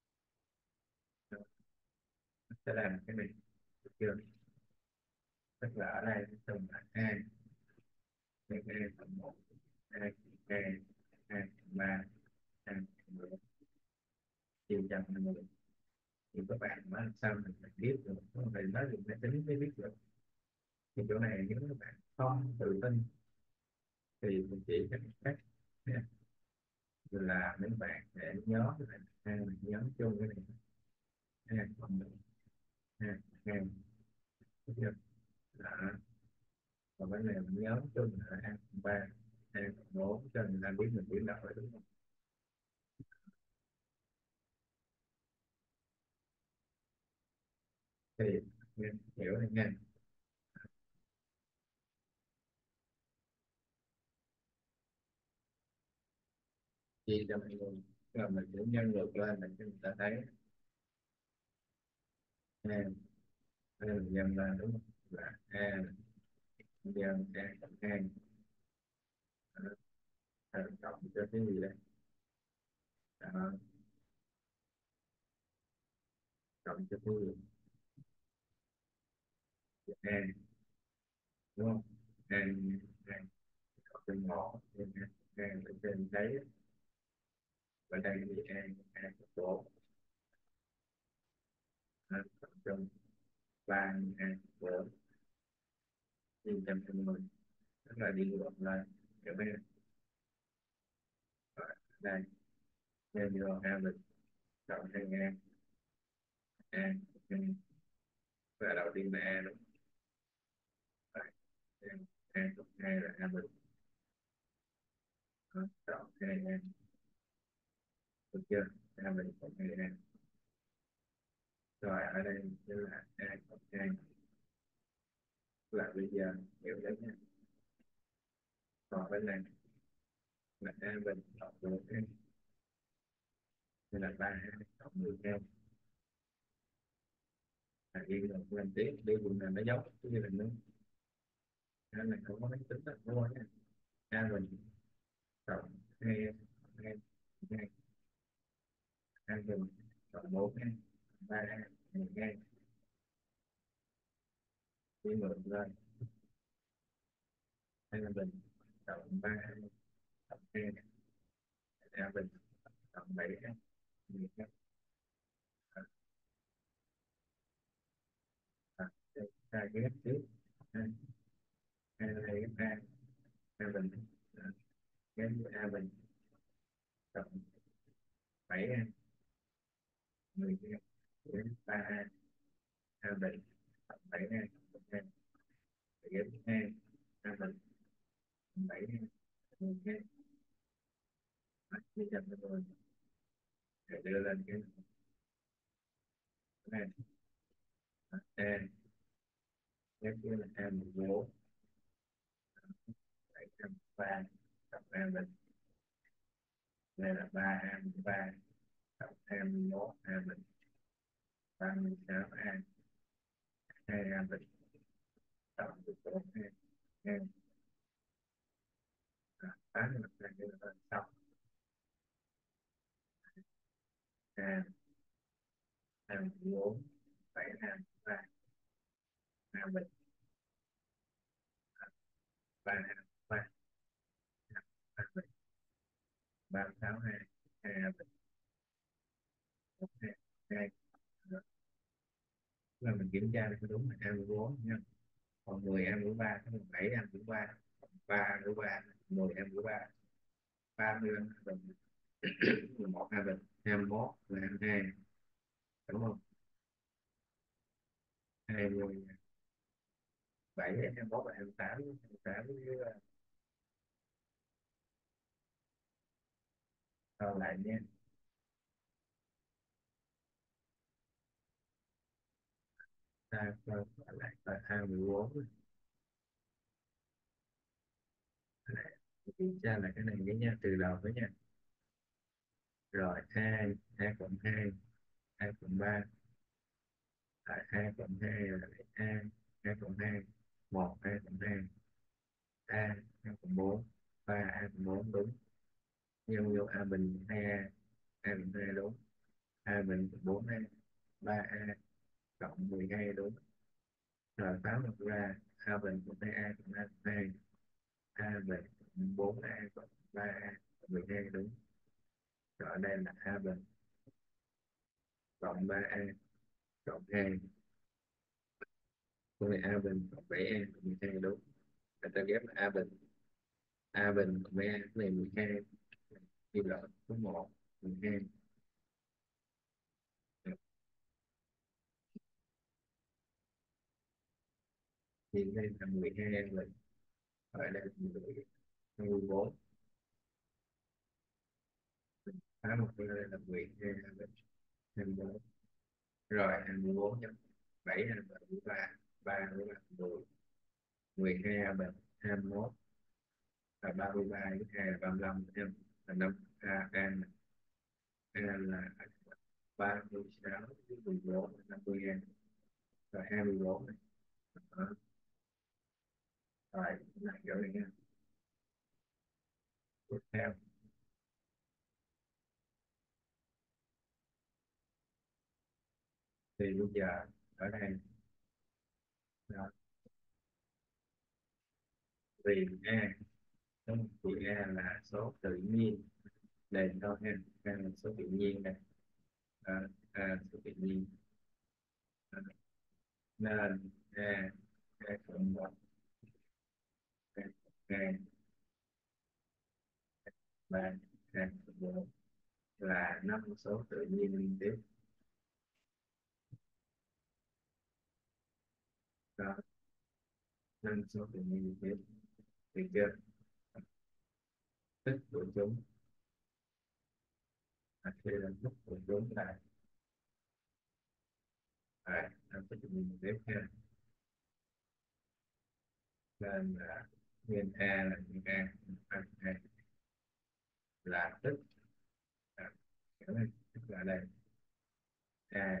nó sẽ làm cái này, được chưa? Tức là ở đây chúng ta hai, hai cộng một, hai cộng hai, hai cộng ba, hai cộng bốn chia trăm hai mươi. Thì các bạn nói làm sao mình phải biết được, không phải nói dùng máy tính mới biết được. Thì chỗ này nếu các bạn không tự tin thì mình chỉ cho cách nha, là mấy bạn để nhớ cái này, hai mình nhớ chung cái này, hai cộng một, hai hai, được chưa? Đó. Còn cái này mình nhớ chung là hai cộng ba, hai cộng bốn, cho người ta biết mình biến đổi, đúng không? Thì mình hiểu này nha. Chia cho mọi người, rồi mình cũng nhân ngược lên để cho người ta thấy ha. Đây là nhân lên đúng không, là a nhân a cộng hai. Đó. À, cộng cho cái gì đây? Đó. Cộng cho cái gì? A đúng không? A, a cộng cho nhỏ nên a, a ở trên đấy, và đây thì a, a cộng bốn, a cộng cho ba, a cộng bốn chia trăm hai mươi, tức là đi ngược lại hiểu không? Rồi, đây nhân vô a bình cộng hai a, a nhân, và đầu tiên là a đúng không? Rồi, nhân a cộng hai là a bình. Đó, cộng hai a, được chưa? A bình cộng hai a. Rồi ở đây như là a cộng hai, là bây giờ hiểu đấy nha. Còn bên này là a bình cộng bốn a, nên là ba a cộng mười a. À, đi một lần tiếp đi vùng này nó giống cái như là nó, cái này không có máy tính là mua nha. A bình cộng hai, hai, hai, a bình cộng bốn a, ba a, mười a, đi mượn lên, a bình cộng ba a cộng hai, a bình cộng bảy a, mười a. À, à, đây, hai cái ghép tiếp, a, a này ghép a, a bình, à, ghép với a bình cộng bảy a, mười a, ghép ba a, a bình cộng bảy a, cộng hai, ghép hai, a bình cộng bảy a, mười a. À, chia cho tôi để đưa lên cái này, a ghép với là a mười bốn, bảy trăm ba cộng a bình, đây là ba a mười ba cộng a mười một a bình, ba mươi sáu a, hai a bình cộng mười bốn a, a, à, tám mươi là như là xong. A, a mười bốn, bảy a mười ba, a bình, ba ba ba ba sáu hai hai bình hai hai là mình kiểm tra có đúng là hai mươi bốn nha, còn mười em của ba có bảy em của ba, ba của ba mười em của ba, ba mươi lăm bình, mười một hai bình, hai mươi mốt là hai mươi hai, đúng không? Hai mươi bảy, hai mươi mốt là hai mươi tám, hai mươi tám với uh, lại nha. Ta coi lại là hai mươi bốn, kiểm tra lại cái này với nha, từ đầu với nha. Rồi hai, hai cộng hai, hai cộng ba, lại hai cộng hai là lại a, hai cộng hai, một, hai cộng hai, a, hai cộng bốn, ba, a cộng bốn đúng, nhân vô a bình hai a, a bình hai đúng, a bình bốn a, ba a cộng mười hai đúng. Rồi pháo được ra a bình cộng hai a cộng a cộng hai, a bình cộng bốn a cộng ba a cộng mười hai đúng. Rồi ở đây là a bình cộng ba a cộng hai, con này a bình cộng bảy a cộng mười hai đúng. Người ta ghép là a bình, a bình cộng a cái này mười hai, như là số một, mười hai. Thì đây là mười hai a bình, ở đây là mười, hai mươi bốn, phá một cái đây là mười hai a bình, hai mươi bốn. Rồi hai mươi bốn nhân bảy là ba, ba nữa là mười, mười hai a bình, hai mươi mốt là ba mươi ba, với hai là ba mươi lăm em, là năm a, a, a là ba mươi sáu với mười bốn là năm mươi em, rồi hai mươi bốn này. Đó. Rồi lại kiểu này nha. Tiếp theo thì bây giờ ở đây đó, vì a, đúng, vì a là số tự nhiên, đền thôi ha, a là số tự nhiên đây, à, a số tự nhiên. À, nên a, a cộng một, a, a, ba, a cộng bốn là năm số tự nhiên liên tiếp. Đó, năm số tự nhiên liên tiếp, được chưa? Tích của chúng, à, khi là tích của chúng là à, năm số tự nhiên liên tiếp ha. Nên là nguyên a là nguyên a, a, a là tích, à, hiểu không? Tức là đây a,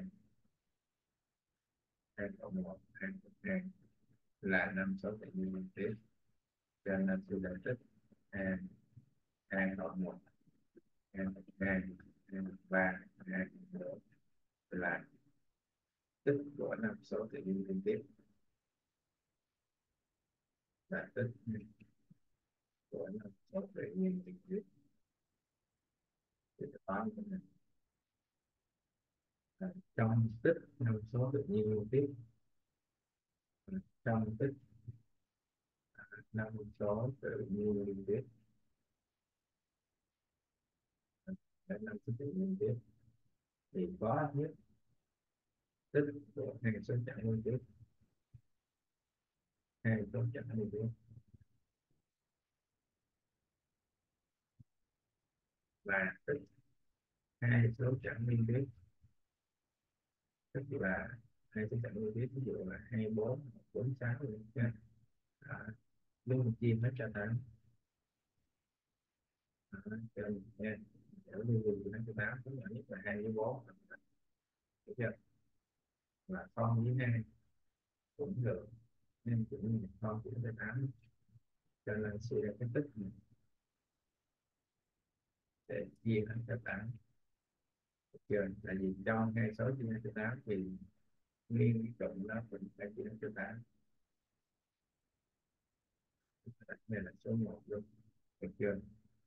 a cộng một, a cộng hai là năm số tự nhiên liên tiếp, cho nên tôi đã tích a, a cộng một, a cộng hai, a cộng ba, a cộng bốn là tích của năm số tự nhiên liên tiếp, là tích của năm số tự nhiên liên tiếp. Thì toán của mình là trong tích năm số tự nhiên liên tiếp, trong tích năm số tự nhiên liên tiếp, là năm số tự nhiên liên tiếp thì có nhất tích của hai số chẵn liên tiếp, hai số chẵn liên tiếp là tích hai số chẵn liên tiếp, tức là hai số chẵn liên tiếp, ví dụ là hai bốn, bốn sáu nha. À, luôn một chia hết cho tám. À, cho mình nha, để luôn luôn của nó cho tám, số nhỏ nhất là hai với bốn, được chưa? Là con với hai cũng được, nên cũng như con cũng cho tám, cho nên suy ra cái tích này để chia hết cho tám. Được chưa? Tại vì trong hai số chia hết cho tám thì nguyên cái cộng đó mình phải chia hết cho tám. Đây là số một luôn, được chưa?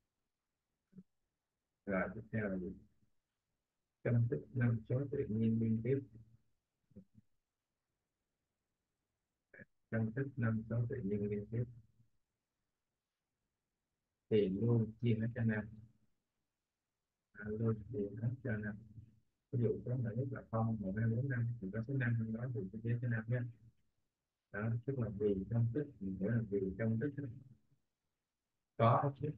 Rồi tiếp theo là gì? Công thức năm số tự nhiên liên tiếp. Công thức năm số tự nhiên liên tiếp thì luôn chia hết cho năm, à, luôn chia hết cho năm. Ví dụ có là nhất là không một hai bốn năm thì có số năm trong đó thì sẽ chia cho năm nhé. Đó tức là vì công thức, mình hiểu là vì công thức có chứ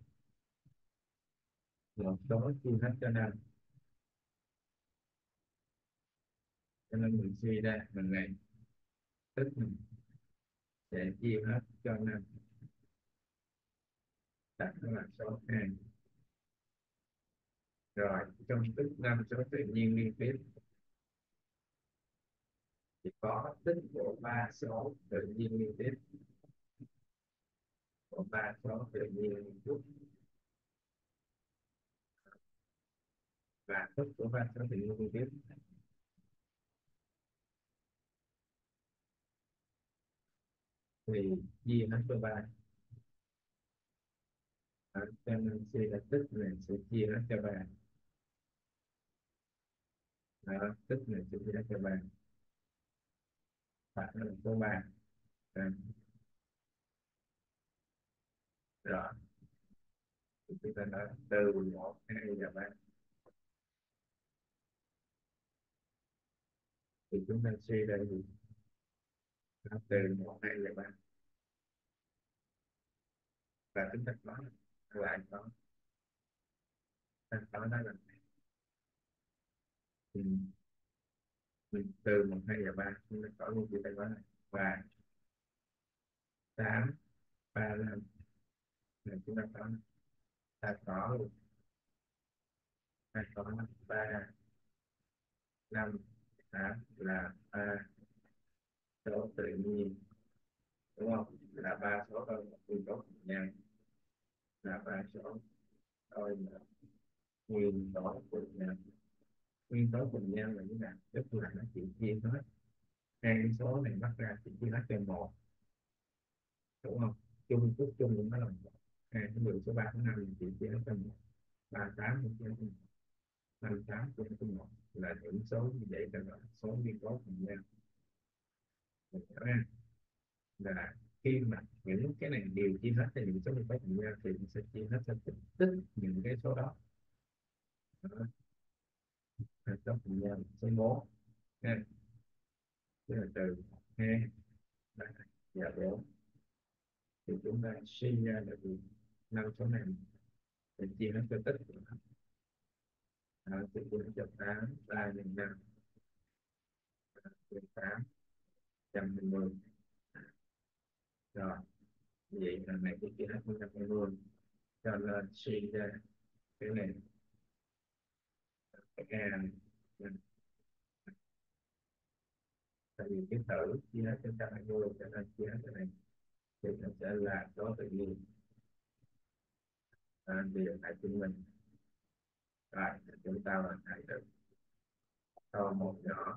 một số chia hết cho năm, cho nên mình suy ra mình này tức mình sẽ chia hết cho năm, đặt nó là số hai. Rồi công thức năm số tự nhiên liên tiếp thì có tích của ba số tự nhiên liên tiếp, của ba số tự nhiên liên tiếp và tích của ba số tự nhiên liên tiếp thì chia hết cho ba. Đó, cho nên suy là tích này sẽ chia hết cho ba. Đó, tích này sẽ chia hết cho ba, và nó là số ba. Rồi, rồi thì chúng ta nói từ một hai và ba thì chúng ta suy ra gì? Nó từ một hai và ba và chúng ta có lại có ta có đó là mình, mình từ một hai và ba chúng ta có luôn, chúng ta có này và tám ba năm là chúng ta có, ta có luôn, ta có ba năm tám là ba số tự nhiên, đúng không? Là ba số đôi một nguyên tố cùng nhau, là ba số đôi một nguyên tố cùng nhau. Nguyên tố cùng nhau là như nào? Tức là nó chỉ chia hết hai cái số này bắt ra chỉ chia hết cho một, đúng không? Chung chút chung cũng nó là một. Hai cái mười số ba số năm thì chỉ chia hết cho một, ba tám cũng chia hết cho một, năm tám chia hết cho một, là những số như vậy là gọi là số nguyên tố cùng nhau. Mình hiểu ha, là khi mà những cái này đều chia hết cho những số nguyên tố cùng nhau thì mình sẽ chia hết cho tích, tích những cái số đó. Đó, là số cùng nhau số bốn ha, tức là từ hai ba và bốn thì chúng ta suy ra được năm số này để chia nó cho tích của nó. Đó, thì chia nó cho tám ba nhân năm mười tám trăm hai mươi. Rồi vậy là này cái chia hết một trăm hai mươi, cho nên suy ra cái này cái a này, tại vì cái tử chia hết cho một trăm hai mươi cho nên chia hết cái này thì nó sẽ là số tự nhiên. À, điều này chứng minh rồi chúng ta là thấy được câu một nhỏ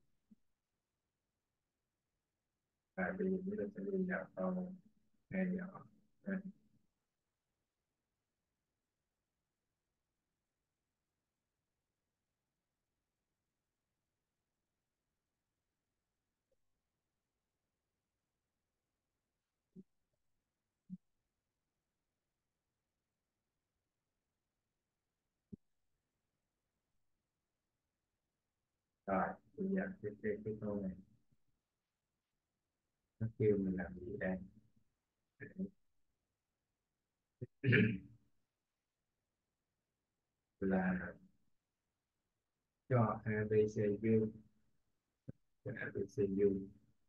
và bây giờ chúng ta sẽ đi vào câu hai nhỏ. À, rồi bây giờ cái, cái, cái câu này nó kêu mình làm gì đây? Là cho a b c dương, cho a b c dương,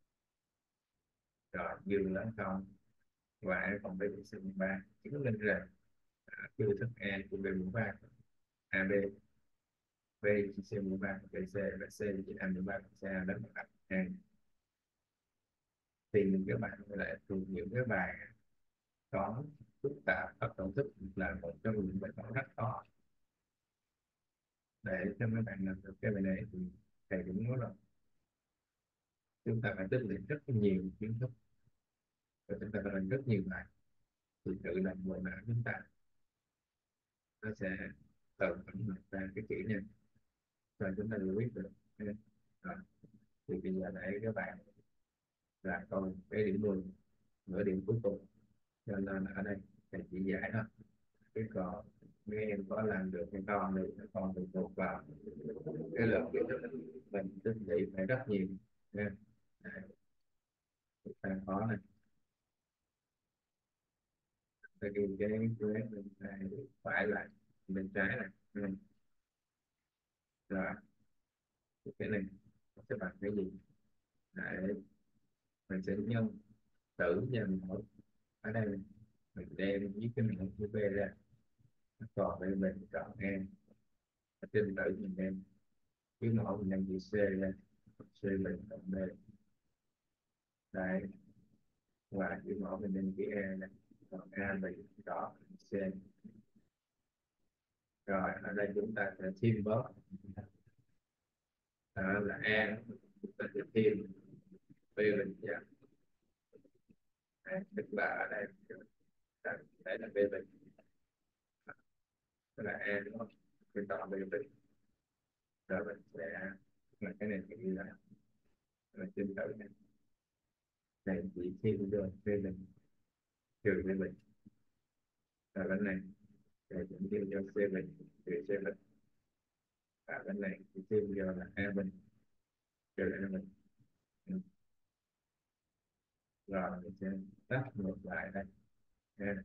rồi dương lớn không và a cộng b cộng c bằng ba, chứng minh rằng chưa thức a của b mũ ba, ab b chia c mũ ba cộng bc và c chia a mũ ba cộng c lớn bằng a. Thì những cái bạn lại thuộc những cái bài có phức tạp các tổ thức là một trong những bài toán rất khó. Để cho mấy bạn làm được cái bài này thì thầy cũng nói rồi, chúng ta phải tích lũy rất nhiều kiến thức và chúng ta phải làm rất nhiều bài. thì tự động bộ não chúng ta nó sẽ tự tổng hợp ra cái kỹ năng rồi chúng ta giải quyết được. Rồi. Thì bây giờ để các bạn là câu cái điểm mười, nửa điểm cuối cùng, cho nên ở đây thầy chỉ giải đó, cái còn mấy em có làm được hay không thì các con thì thuộc vào cái lượng kiến thức mình tích lũy phải rất nhiều nha. Đấy, càng khó này, ta ghi cái cái bên tay phải lại bên trái này. Ừ. Rồi cái này sẽ bằng cái gì? Đấy, mình sẽ nhân tử nhân mẫu ở đây mình, mình đem với cái mẫu chữ B ra, còn đây mình chọn em ở trên tử mình đem cái mẫu mình đem chữ C ra, C mình chọn B. Đây, và chữ mẫu mình đem chữ E này, còn A mình chọn C. Rồi ở đây chúng ta sẽ thêm bớt, đó là A chúng ta sẽ thêm B mình chọn. Đấy, tức là ở đây đây là B mình, tức là A đúng không? Mình chọn B mình, rồi mình sẽ là cái này thì là là trên tử này, này chỉ thêm vô B mình trừ B mình, rồi bên này rồi cũng thêm vô C mình trừ C mình, và bên này thì thêm vô là A mình trừ A mình. Ừ. Rồi mình sẽ tách ngược lại đây. Ha.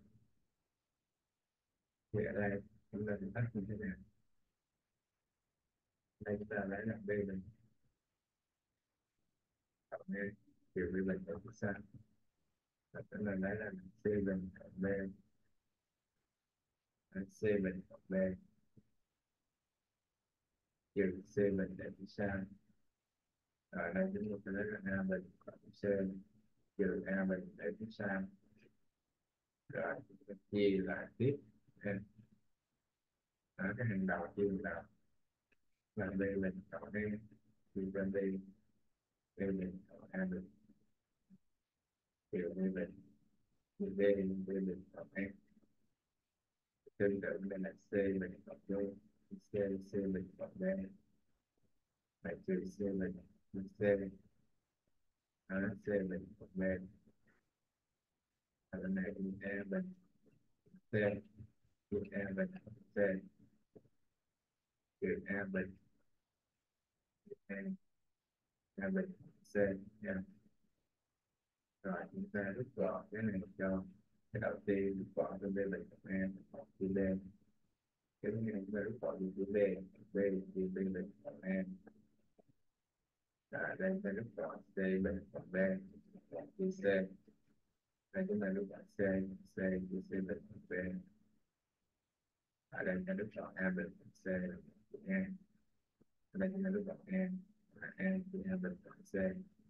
Thì ở đây chúng ta sẽ tách như thế nào? Đây chúng ta lấy là B mình cộng A trừ B mình ở phía sau, và chúng ta lấy là C mình cộng B, C mình cộng B trừ C mình để phía sau. Ở đây chúng ta sẽ lấy là A mình cộng C trừ A mình để phía sau, rồi mình chia lại tiếp. Ha. Ở cái hàng đầu chia đầu là B mình cộng A trừ bên B, B mình cộng A mình trừ B mình, trừ B B mình cộng A, tương tự đây là C mình cộng D, C C mình cộng D, lại trừ C mình trừ C, đó, C mình cộng B, và bên này thì A mình C trừ A mình cộng C trừ A mình A, A mình C nha. Rồi chúng ta rút gọn cái này cho cái đầu tiên, rút gọn cho B mình cộng A cộng chữ D, cái này chúng ta rút gọn cho chữ B, B thì B mình cộng A, rồi đây ta rút gọn C mình cộng B cộng chữ C, đây chúng ta rút gọn C C chữ C mình cộng B, ở đây ta rút gọn A mình cộng C chữ A, ở đây chúng ta rút gọn A A chữ A mình cộng C.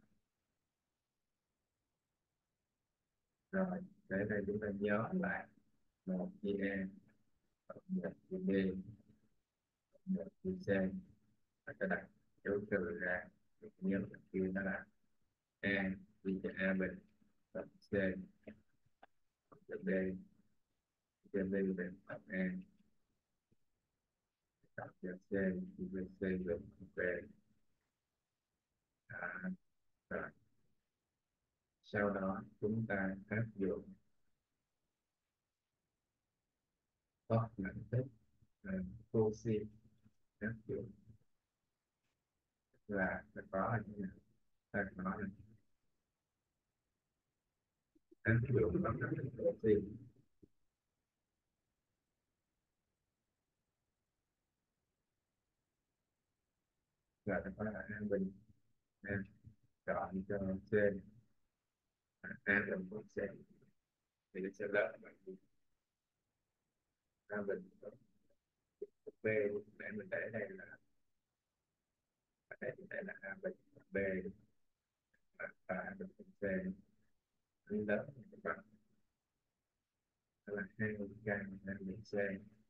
Rồi tới đây chúng ta nhớ lại một chữ A cộng một chữ B cộng một chữ C, và ta đặt dấu trừ ra, nhớ là kia đó là A vì cho A bình cộng C cộng cho B cho B bình cộng A cộng cho C thì B C bình cộng B. À, rồi. Sau đó chúng ta áp dụng các nhận thức uh, Cauchy, áp dụng là ta có như thế nào? Ta có là áp dụng các nhận thức Cauchy là ta có là A bình A chọn cho C, A bình cộng C thì nó sẽ lớn bằng A bình cộng B, để mình để đây là đây, đây là A bình cộng B và A bình cộng C lớn bằng là hai gan hai bình C,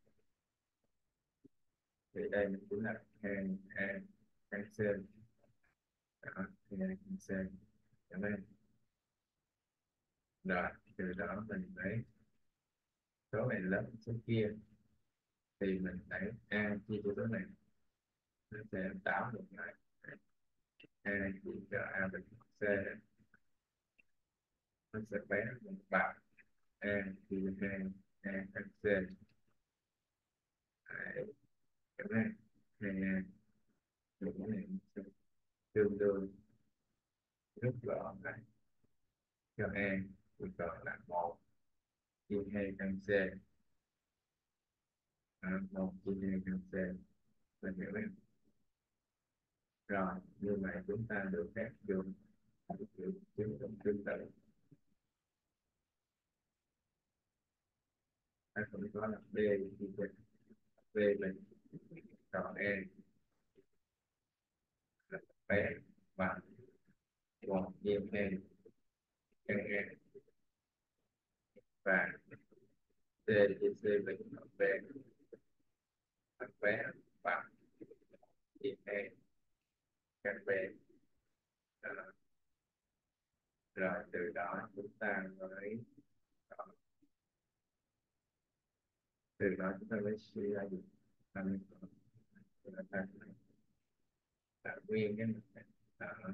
thì đây mình cũng là hai A hai C, đó hai C cho nên rồi từ đó mình lấy số này lớn hơn số kia thì mình phải a chia cho số này, nó sẽ tạo một lại a chia cho a bình c, nó sẽ bé một bằng a chia hai a căn c. Đấy, cái này hai a những này sẽ tương đương rút gọn lại cho a chỉ còn là một chia hai căn c, à, một chia hai căn c là hiểu đấy. Rồi như vậy chúng ta được phép dùng chữ chứng tổng tương tự. Ta cũng có là b chia cho b bình còn e là bé và một nhiều e căn e, và c chia c bình cộng b bằng bé và chia e căn b. Đó. Rồi từ đó chúng ta mới từ đó chúng ta mới suy ra được ta mới có là ta tạo nguyên cái này. Đó.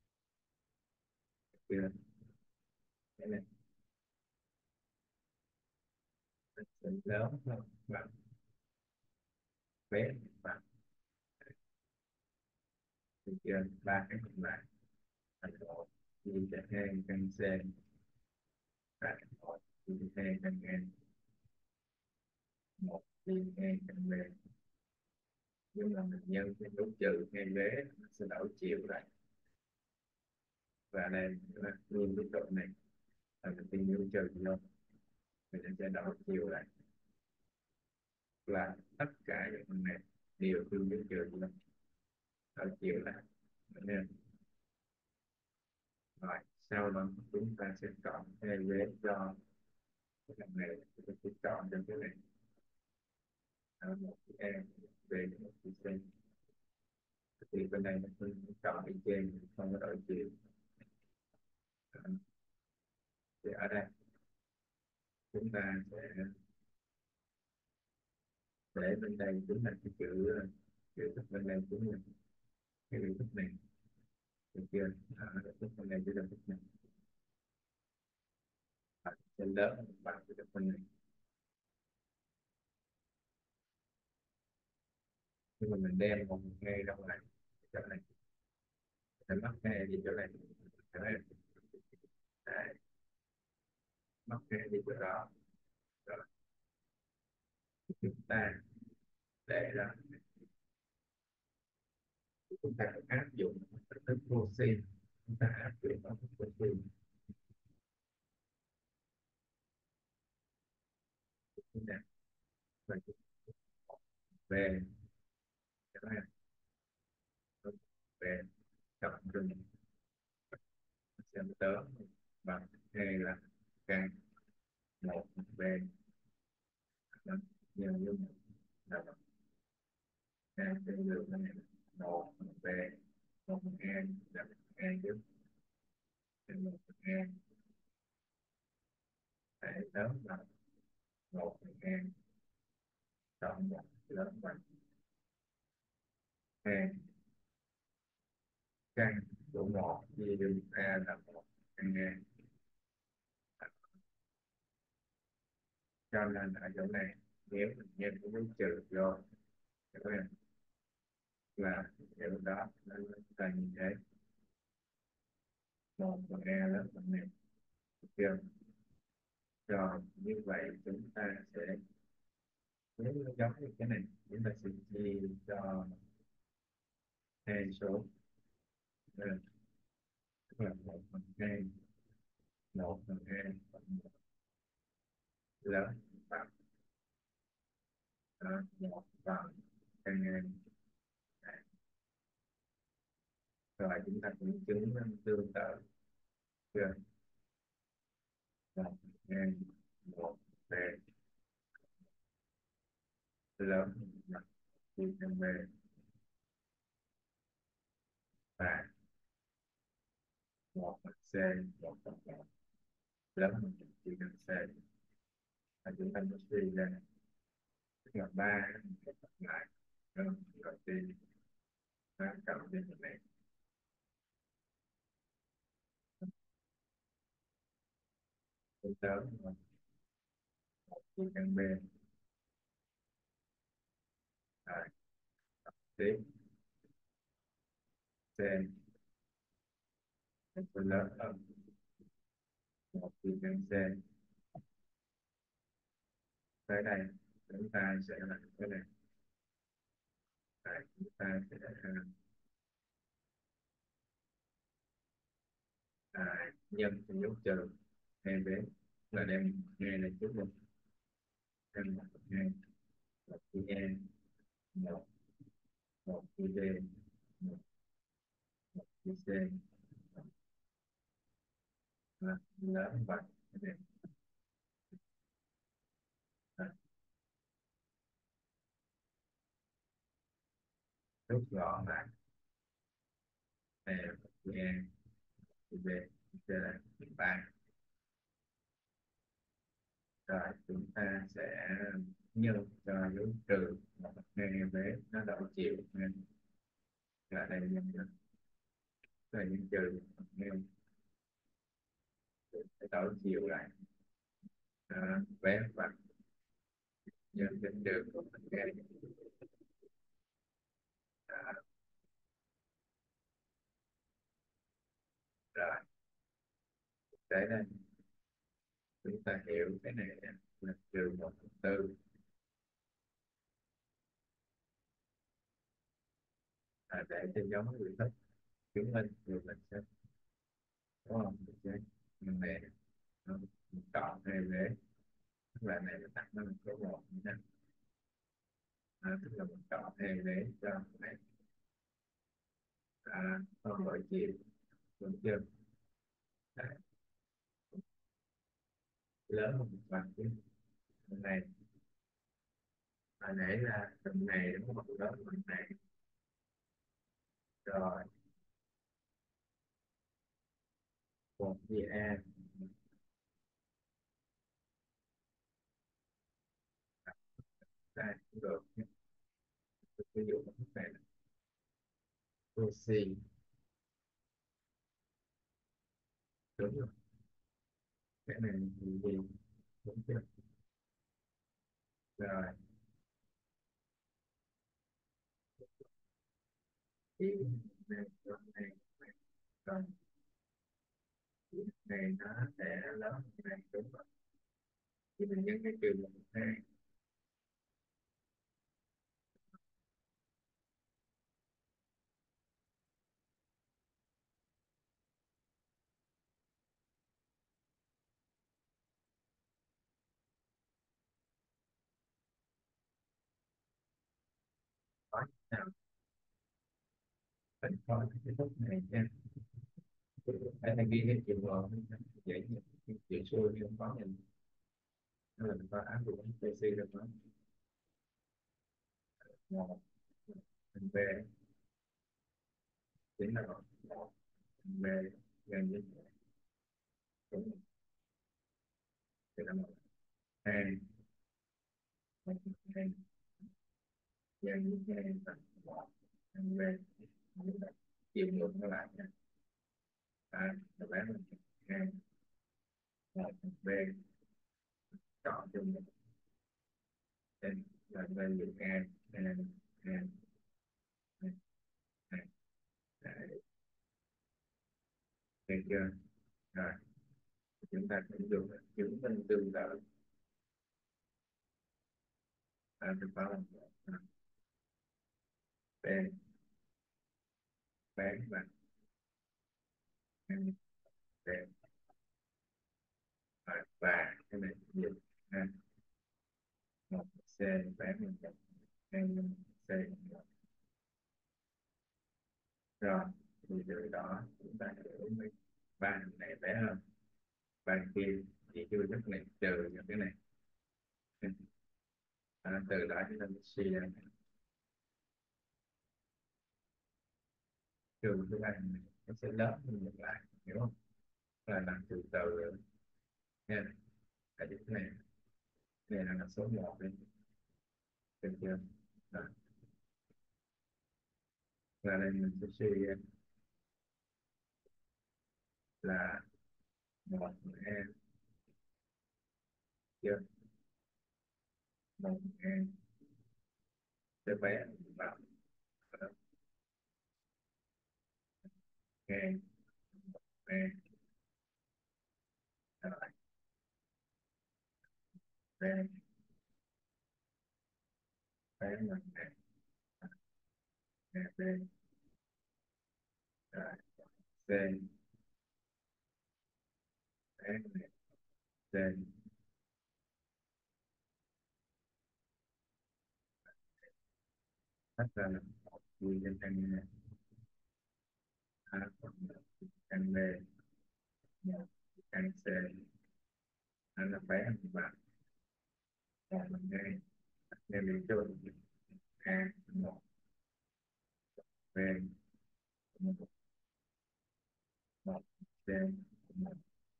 Chưa? Cái này nó sẽ lớn hơn bằng bé bằng, được chưa? Ba cái còn lại thành một chia cho hai căn c và một chia cho hai căn n, một chia hai căn b. Nhưng mà mình nhân cái số trừ hai vế nó sẽ đổi chiều lại, và đây là nguyên cái độ này là mình tin nhân trừ vô mình sẽ đổi chiều lại, và tất cả những phần này đều tương nhân trừ vô đổi chiều lại. Nên rồi sau đó chúng ta sẽ chọn hai vế cho cái phần này, chúng ta sẽ chọn cho cái này ở một cái e về một cái c, thì bên này mình chọn đi trên không có đổi chiều. Thì ở đây chúng ta sẽ để bên đây chính là cái chữ chữ thức bên đây chính là cái biểu thức này, được chưa? À, biểu thức bên đây chỉ là thức này à, sẽ lớn hơn bằng cái thức bên này, nhưng mà mình đem một ngay ra ngoài chỗ này sẽ mất ngay đi chỗ này. Đấy. Đấy. Mất ngay đi chỗ đó. Rồi chúng ta để đó, chúng ta áp dụng thức vô sin, chúng ta áp dụng thức vô sin chúng ta về cái này về cộng trừ xem tớ bằng hai là căn một về nó nhiều như là hai tương đương với một về một e là e trước một e phải lớn bằng một e cộng một lớn bằng e căn của một chia đương a là một căn e. Cho nên ở chỗ này nếu mình nhân cái dấu trừ vô các em là điều đó nó là như thế, một phần e lớn bằng này, được chưa? Rồi như vậy chúng ta sẽ, nếu nó giống như cái này chúng ta sẽ chia cho hai số. Ừ, tức là một phần hai, một phần hai phần một lớn bằng uh, một bằng căn ngang. Rồi chúng ta cũng chứng minh tương tự, chưa? Một ngang một b lớn bằng chia căn b, và một phần c một phần một lớn hơn chia căn c. là chúng ta mới suy ra, tức là ba cái cộng lại rồi rồi thì ba cộng với cái này tôi tớ một chia căn b rồi tiếp c tôi lớn hơn một chia căn c, tới đây chúng ta sẽ là cái này. Rồi, chúng ta sẽ à, nhân cái dấu trừ hai bé là đem hai này trước một căn một hai một chia e một một chia d một chia c là lớn bằng cái này. À, rút gọn lại e một chia e chia b chia là ba. Rồi chúng ta sẽ nhân cho dấu trừ một hai bé nó đổi chiều nên là đây nhân cho rồi nhân trừ một hai sẽ đổi chiều lại. À, bé bằng nhân trên trừ của một hai. À, rồi tới đây chúng ta hiểu cái này là trừ một phần tư. À, để cho giống người thích chứng minh rồi mình sẽ có không được chứ nhưng này nó chọn hai vế, tức là này là đặt nó là số một như thế. À, tức là mình chọn hai vế cho này à, không đổi chiều đúng chưa. Đấy, lớn hơn một bằng chứ phần này hồi nãy là phần này đúng không, lớn hơn phần này rồi một chia a đây cũng được. Ví dụ cái này là oxy đúng rồi, cái này thì gì đúng chưa. Rồi ý này rồi này rồi này nó sẽ lớn hơn này đúng rồi, thì mình nhân cái trừ một hai. Có nào mình coi cái phút này nha, anh đang ghi hết trường hợp vậy chuyện xưa không có nhìn nên là mình có áp dụng pê xê được đó. Một mình về chính là một mình về gần như đúng rồi. Thì là một hai một hai gần như hai bằng một mình về chiều ngược nó lại nha. À, các bạn mình hai một về chọn cho mình trên là bên dùng a a a a a được chưa. Rồi chúng ta sẽ dùng chứng minh tương tự. À, được không? À, b bán và b và và cái này dịch ha một c bán mình nhập hai c rồi thì từ đó chúng ta hiểu mấy ba này bé hơn ba kia chỉ chưa nhất này trừ những cái này. À, từ đó chúng ta mới suy ra trừ cái ba này nó sẽ lớn hơn ngược lại, hiểu không, là làm từ từ nha. Là như thế này này là số một đi, được chưa? Đó. Và đây mình sẽ suy ra là một e, chưa, một e sẽ vẽ vào e, e rồi e, vẽ mình e, e b rồi c, vẽ mình c, tách ra là một chia cho căn a cộng một căn b, một căn c, đó là vẽ mình vào một mình e, nên mình cho a một, b một, một c một,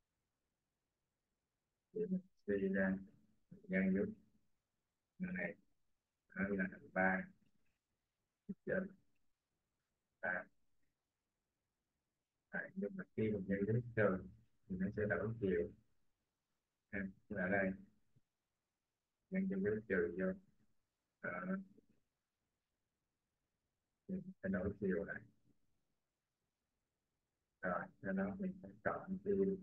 để mình suy ra nhân giúp này, đó là ba trên ba. Đấy, nhưng mà khi mình nhân với trừ thì nó sẽ đổi chiều, em ở đây nhân cho với trừ vô, đó, thì mình sẽ đổi chiều này, rồi sau đó mình sẽ chọn từ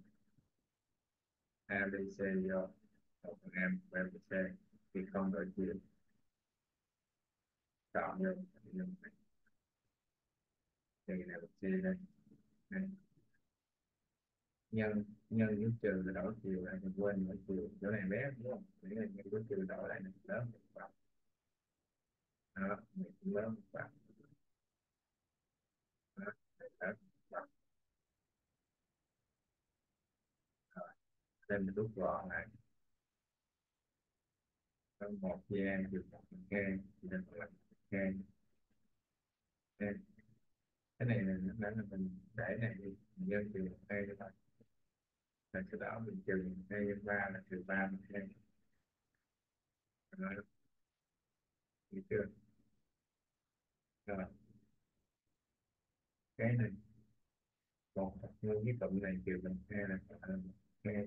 a b c vô một phần em b và c, thì không đổi chiều, chọn vô thì nhân thì này một c đây. Đây. nhân nhân với trừ là đổi chiều lại, mình quên đổi chiều chỗ này bé đúng không, nghĩa là nhân với trừ đổi lại nó lớn một phần, đó mình cũng lớn một phần, đó, lớn một phần. Rồi nên mình rút gọn lại, có một chia trừ một phần k thì được là k. K. Cái này là nó đã là mình để này đi, mình nhân trừ một hai cho thôi, rồi sau đó mình trừ một hai nhân ba là trừ ba một hai, rồi được chưa? Rồi cái này một thật nhân với cộng này trừ bằng hai là là một hai,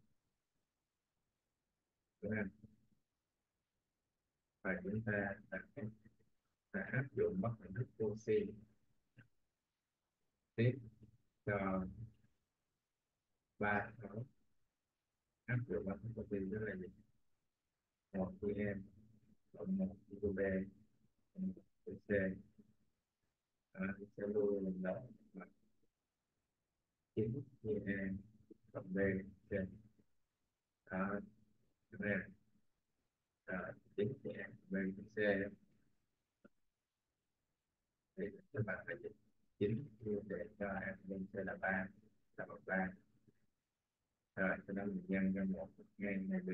đúng không? Và chúng ta đã, đã áp dụng bất hình thức Cauchy tiếp cho ba số, áp dụng bất hình thức Cauchy đó là gì? Một chia em cộng một chia b cộng một chia c, đó, sẽ luôn lần đó là chín chia em cộng b c, đó, đúng không? Rồi chín chia em b cộng c, thì các bạn phải dịch chín chia để cho em b c là ba, là một ba, rồi sau đó mình nhân cho một ngang hai b,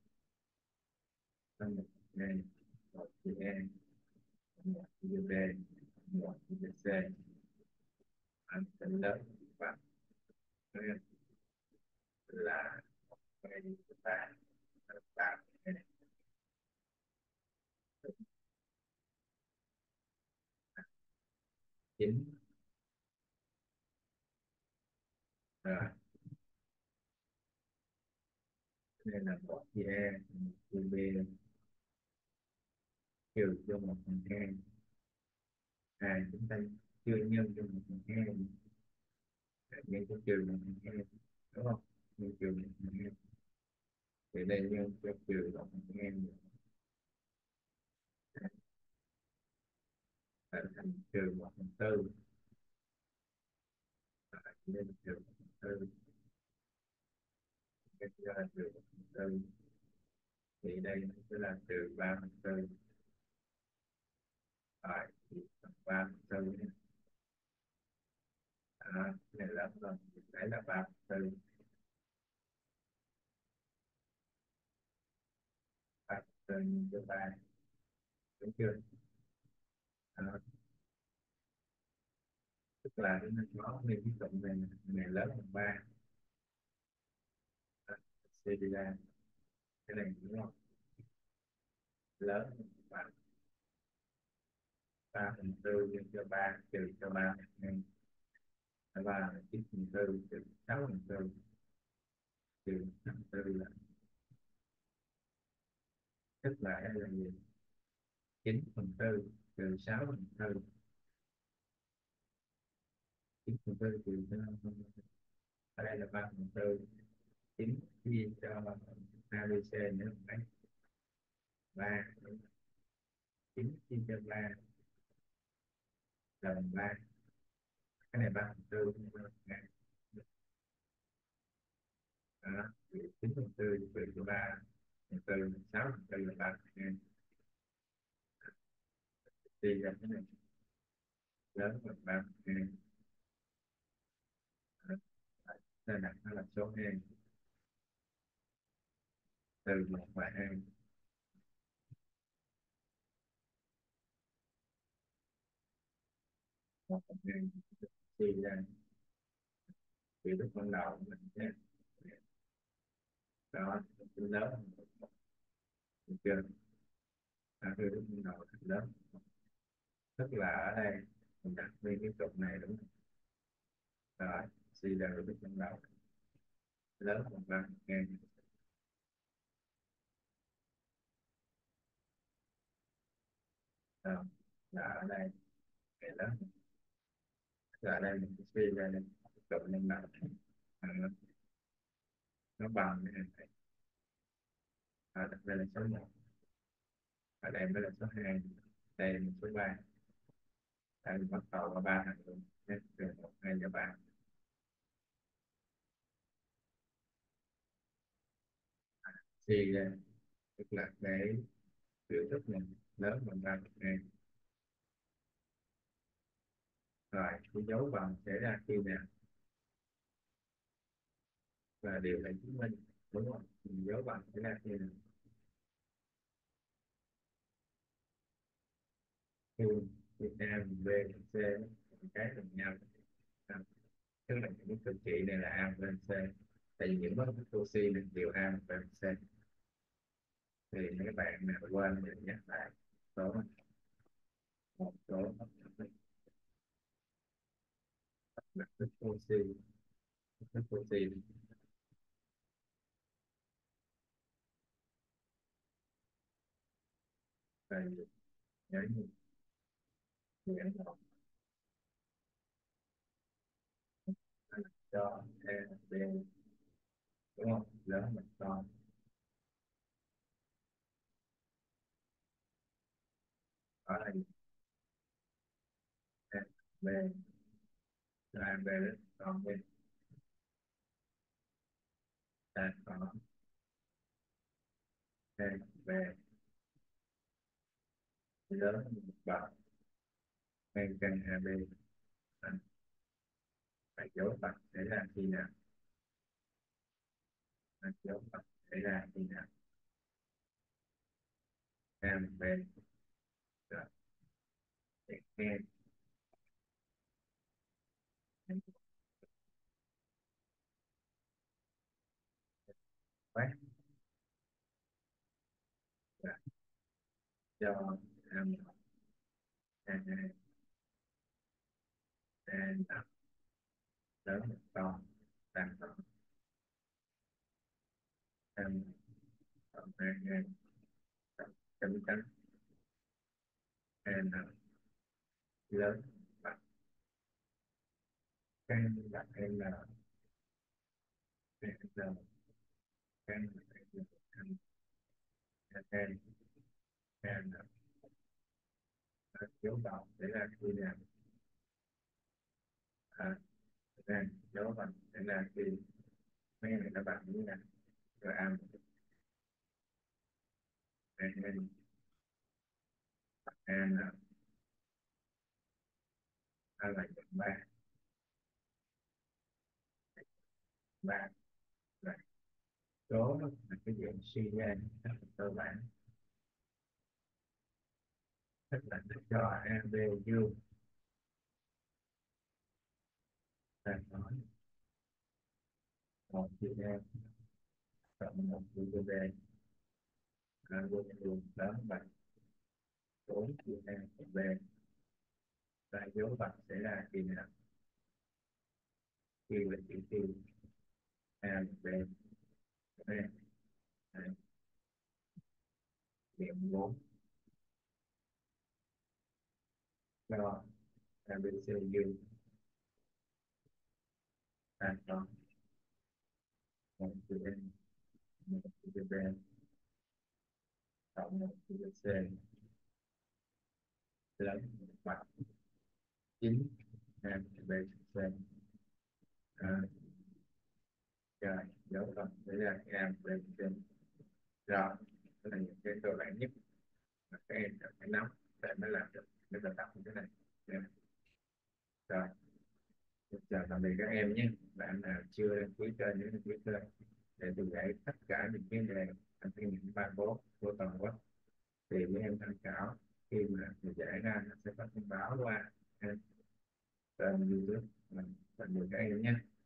nó một ngang một chia em một chia b một chia c, anh tính lớn và là cái ba ba chín, rồi nên là một chia e một chia b trừ cho một phần hai, à chúng ta chưa nhân cho một phần hai, nhân cho trừ một phần hai, đúng không? Nhân trừ một phần hai thì đây nhân cho trừ một phần hai là thành trừ một phần tư, nên trừ một phần tư, cái ra là trừ một phần tư, thì đây nó sẽ là trừ ba phần tư, rồi thì bằng ba phần tư nhé. Đó, cái này lớn hơn thì đấy là ba phần tư, ba phần tư nhân cho ba, đúng chưa? Đó, tức là nó có nguyên cái cộng này, này lớn hơn ba, suy đi ra cái này đúng không? lớn bằng ba phần tư nhân cho ba trừ cho ba nhân cho ba là chín phần tư trừ sáu phần tư trừ phần tư là tức là đây là gì? Chín phần tư trừ sáu phần tư, chín phần tư trừ cho ở đây là ba phần tư, chín chia cho a bê xê nữa mấy, ba, chín chia cho ba là bằng ba, cái này ba phần tư đó, chín phần tư trừ cho ba phần tư, sáu phần tư là ba phần, đi ra cái này lớn bằng ba phần, nên đặt nó là số hai, từ một và hai, một phần hai đi ra biểu thức ban đầu của mình nhé. Đó, tính lớn hơn một, được chưa? À, biểu thức ban đầu là lớn, tức là ở đây mình đặt nguyên cái trục này đúng không? Rồi suy ra biểu thức ban đầu lớn bằng ba phần hai, đó, là ở đây cái lớn, là ở đây mình suy ra đây trục nhân đầu à, nó, nó bằng cái này, à, đây là số một, ở đây mới là số hai, đây là số ba, đây mình bắt đầu có ba thằng luôn nhé, từ một hai và ba, suy ra tức là cái biểu thức này lớn bằng ba phần hai. Rồi cái dấu bằng xảy ra khi nào? Và điều này chứng minh đúng không? Dấu bằng xảy ra khi nào? Khi khi A bằng B bằng C một cái bằng nhau. À, tức là những cực trị này là A bên C, tại vì những bất oxy này đều A bên C, thì mấy bạn nào quên thì nhắc lại số một số mặt tích oxy, tích oxy là nhớ như nhớ cho A B đúng không? Lớn mình con ở đây A B là A B lớn con B, ta có A B lớn một bằng men căn a bê, anh phải dấu bằng xảy ra khi nào? Anh dấu bằng xảy ra khi nào? A B rồi nghe quát cho em a em lớn một con tăng con em còn em em chấm chấm em lớn bằng em là em là em là em là em em em là dấu bằng xảy ra khi nào? À, em dấu bằng xảy ra khi mấy này nó bằng như này, rồi em em em là a là nhận ba, ba là số là cái dạng suy ra rất là cơ bản, tức là nó cho a b dương ta nói một chia a cộng một chia b à, vô trường lớn bằng bốn chia a cộng b. Và dấu bằng sẽ ra khi nào? Khi là chỉ tiêu a và b. Đây, đây, điểm bốn cho abc dương a cộng một chia n, một chia b cộng một chia c lớn bằng chín a b c. À, rồi dấu bằng sẽ ra a b c. Rồi đây là những cái cơ bản nhất mà các em cần phải nắm để mới làm được cái bài tập như thế này. Dạ. Rồi, chào tạm biệt các em nhé. Bạn nào chưa đăng ký kênh nhớ đăng ký kênh để tôi dạy tất cả những cái đề thành cái những bài bố của toàn quốc thì mấy em tham khảo. Khi mà thầy dạy ra nó sẽ có thông báo qua kênh YouTube. Tạm biệt các em nhé.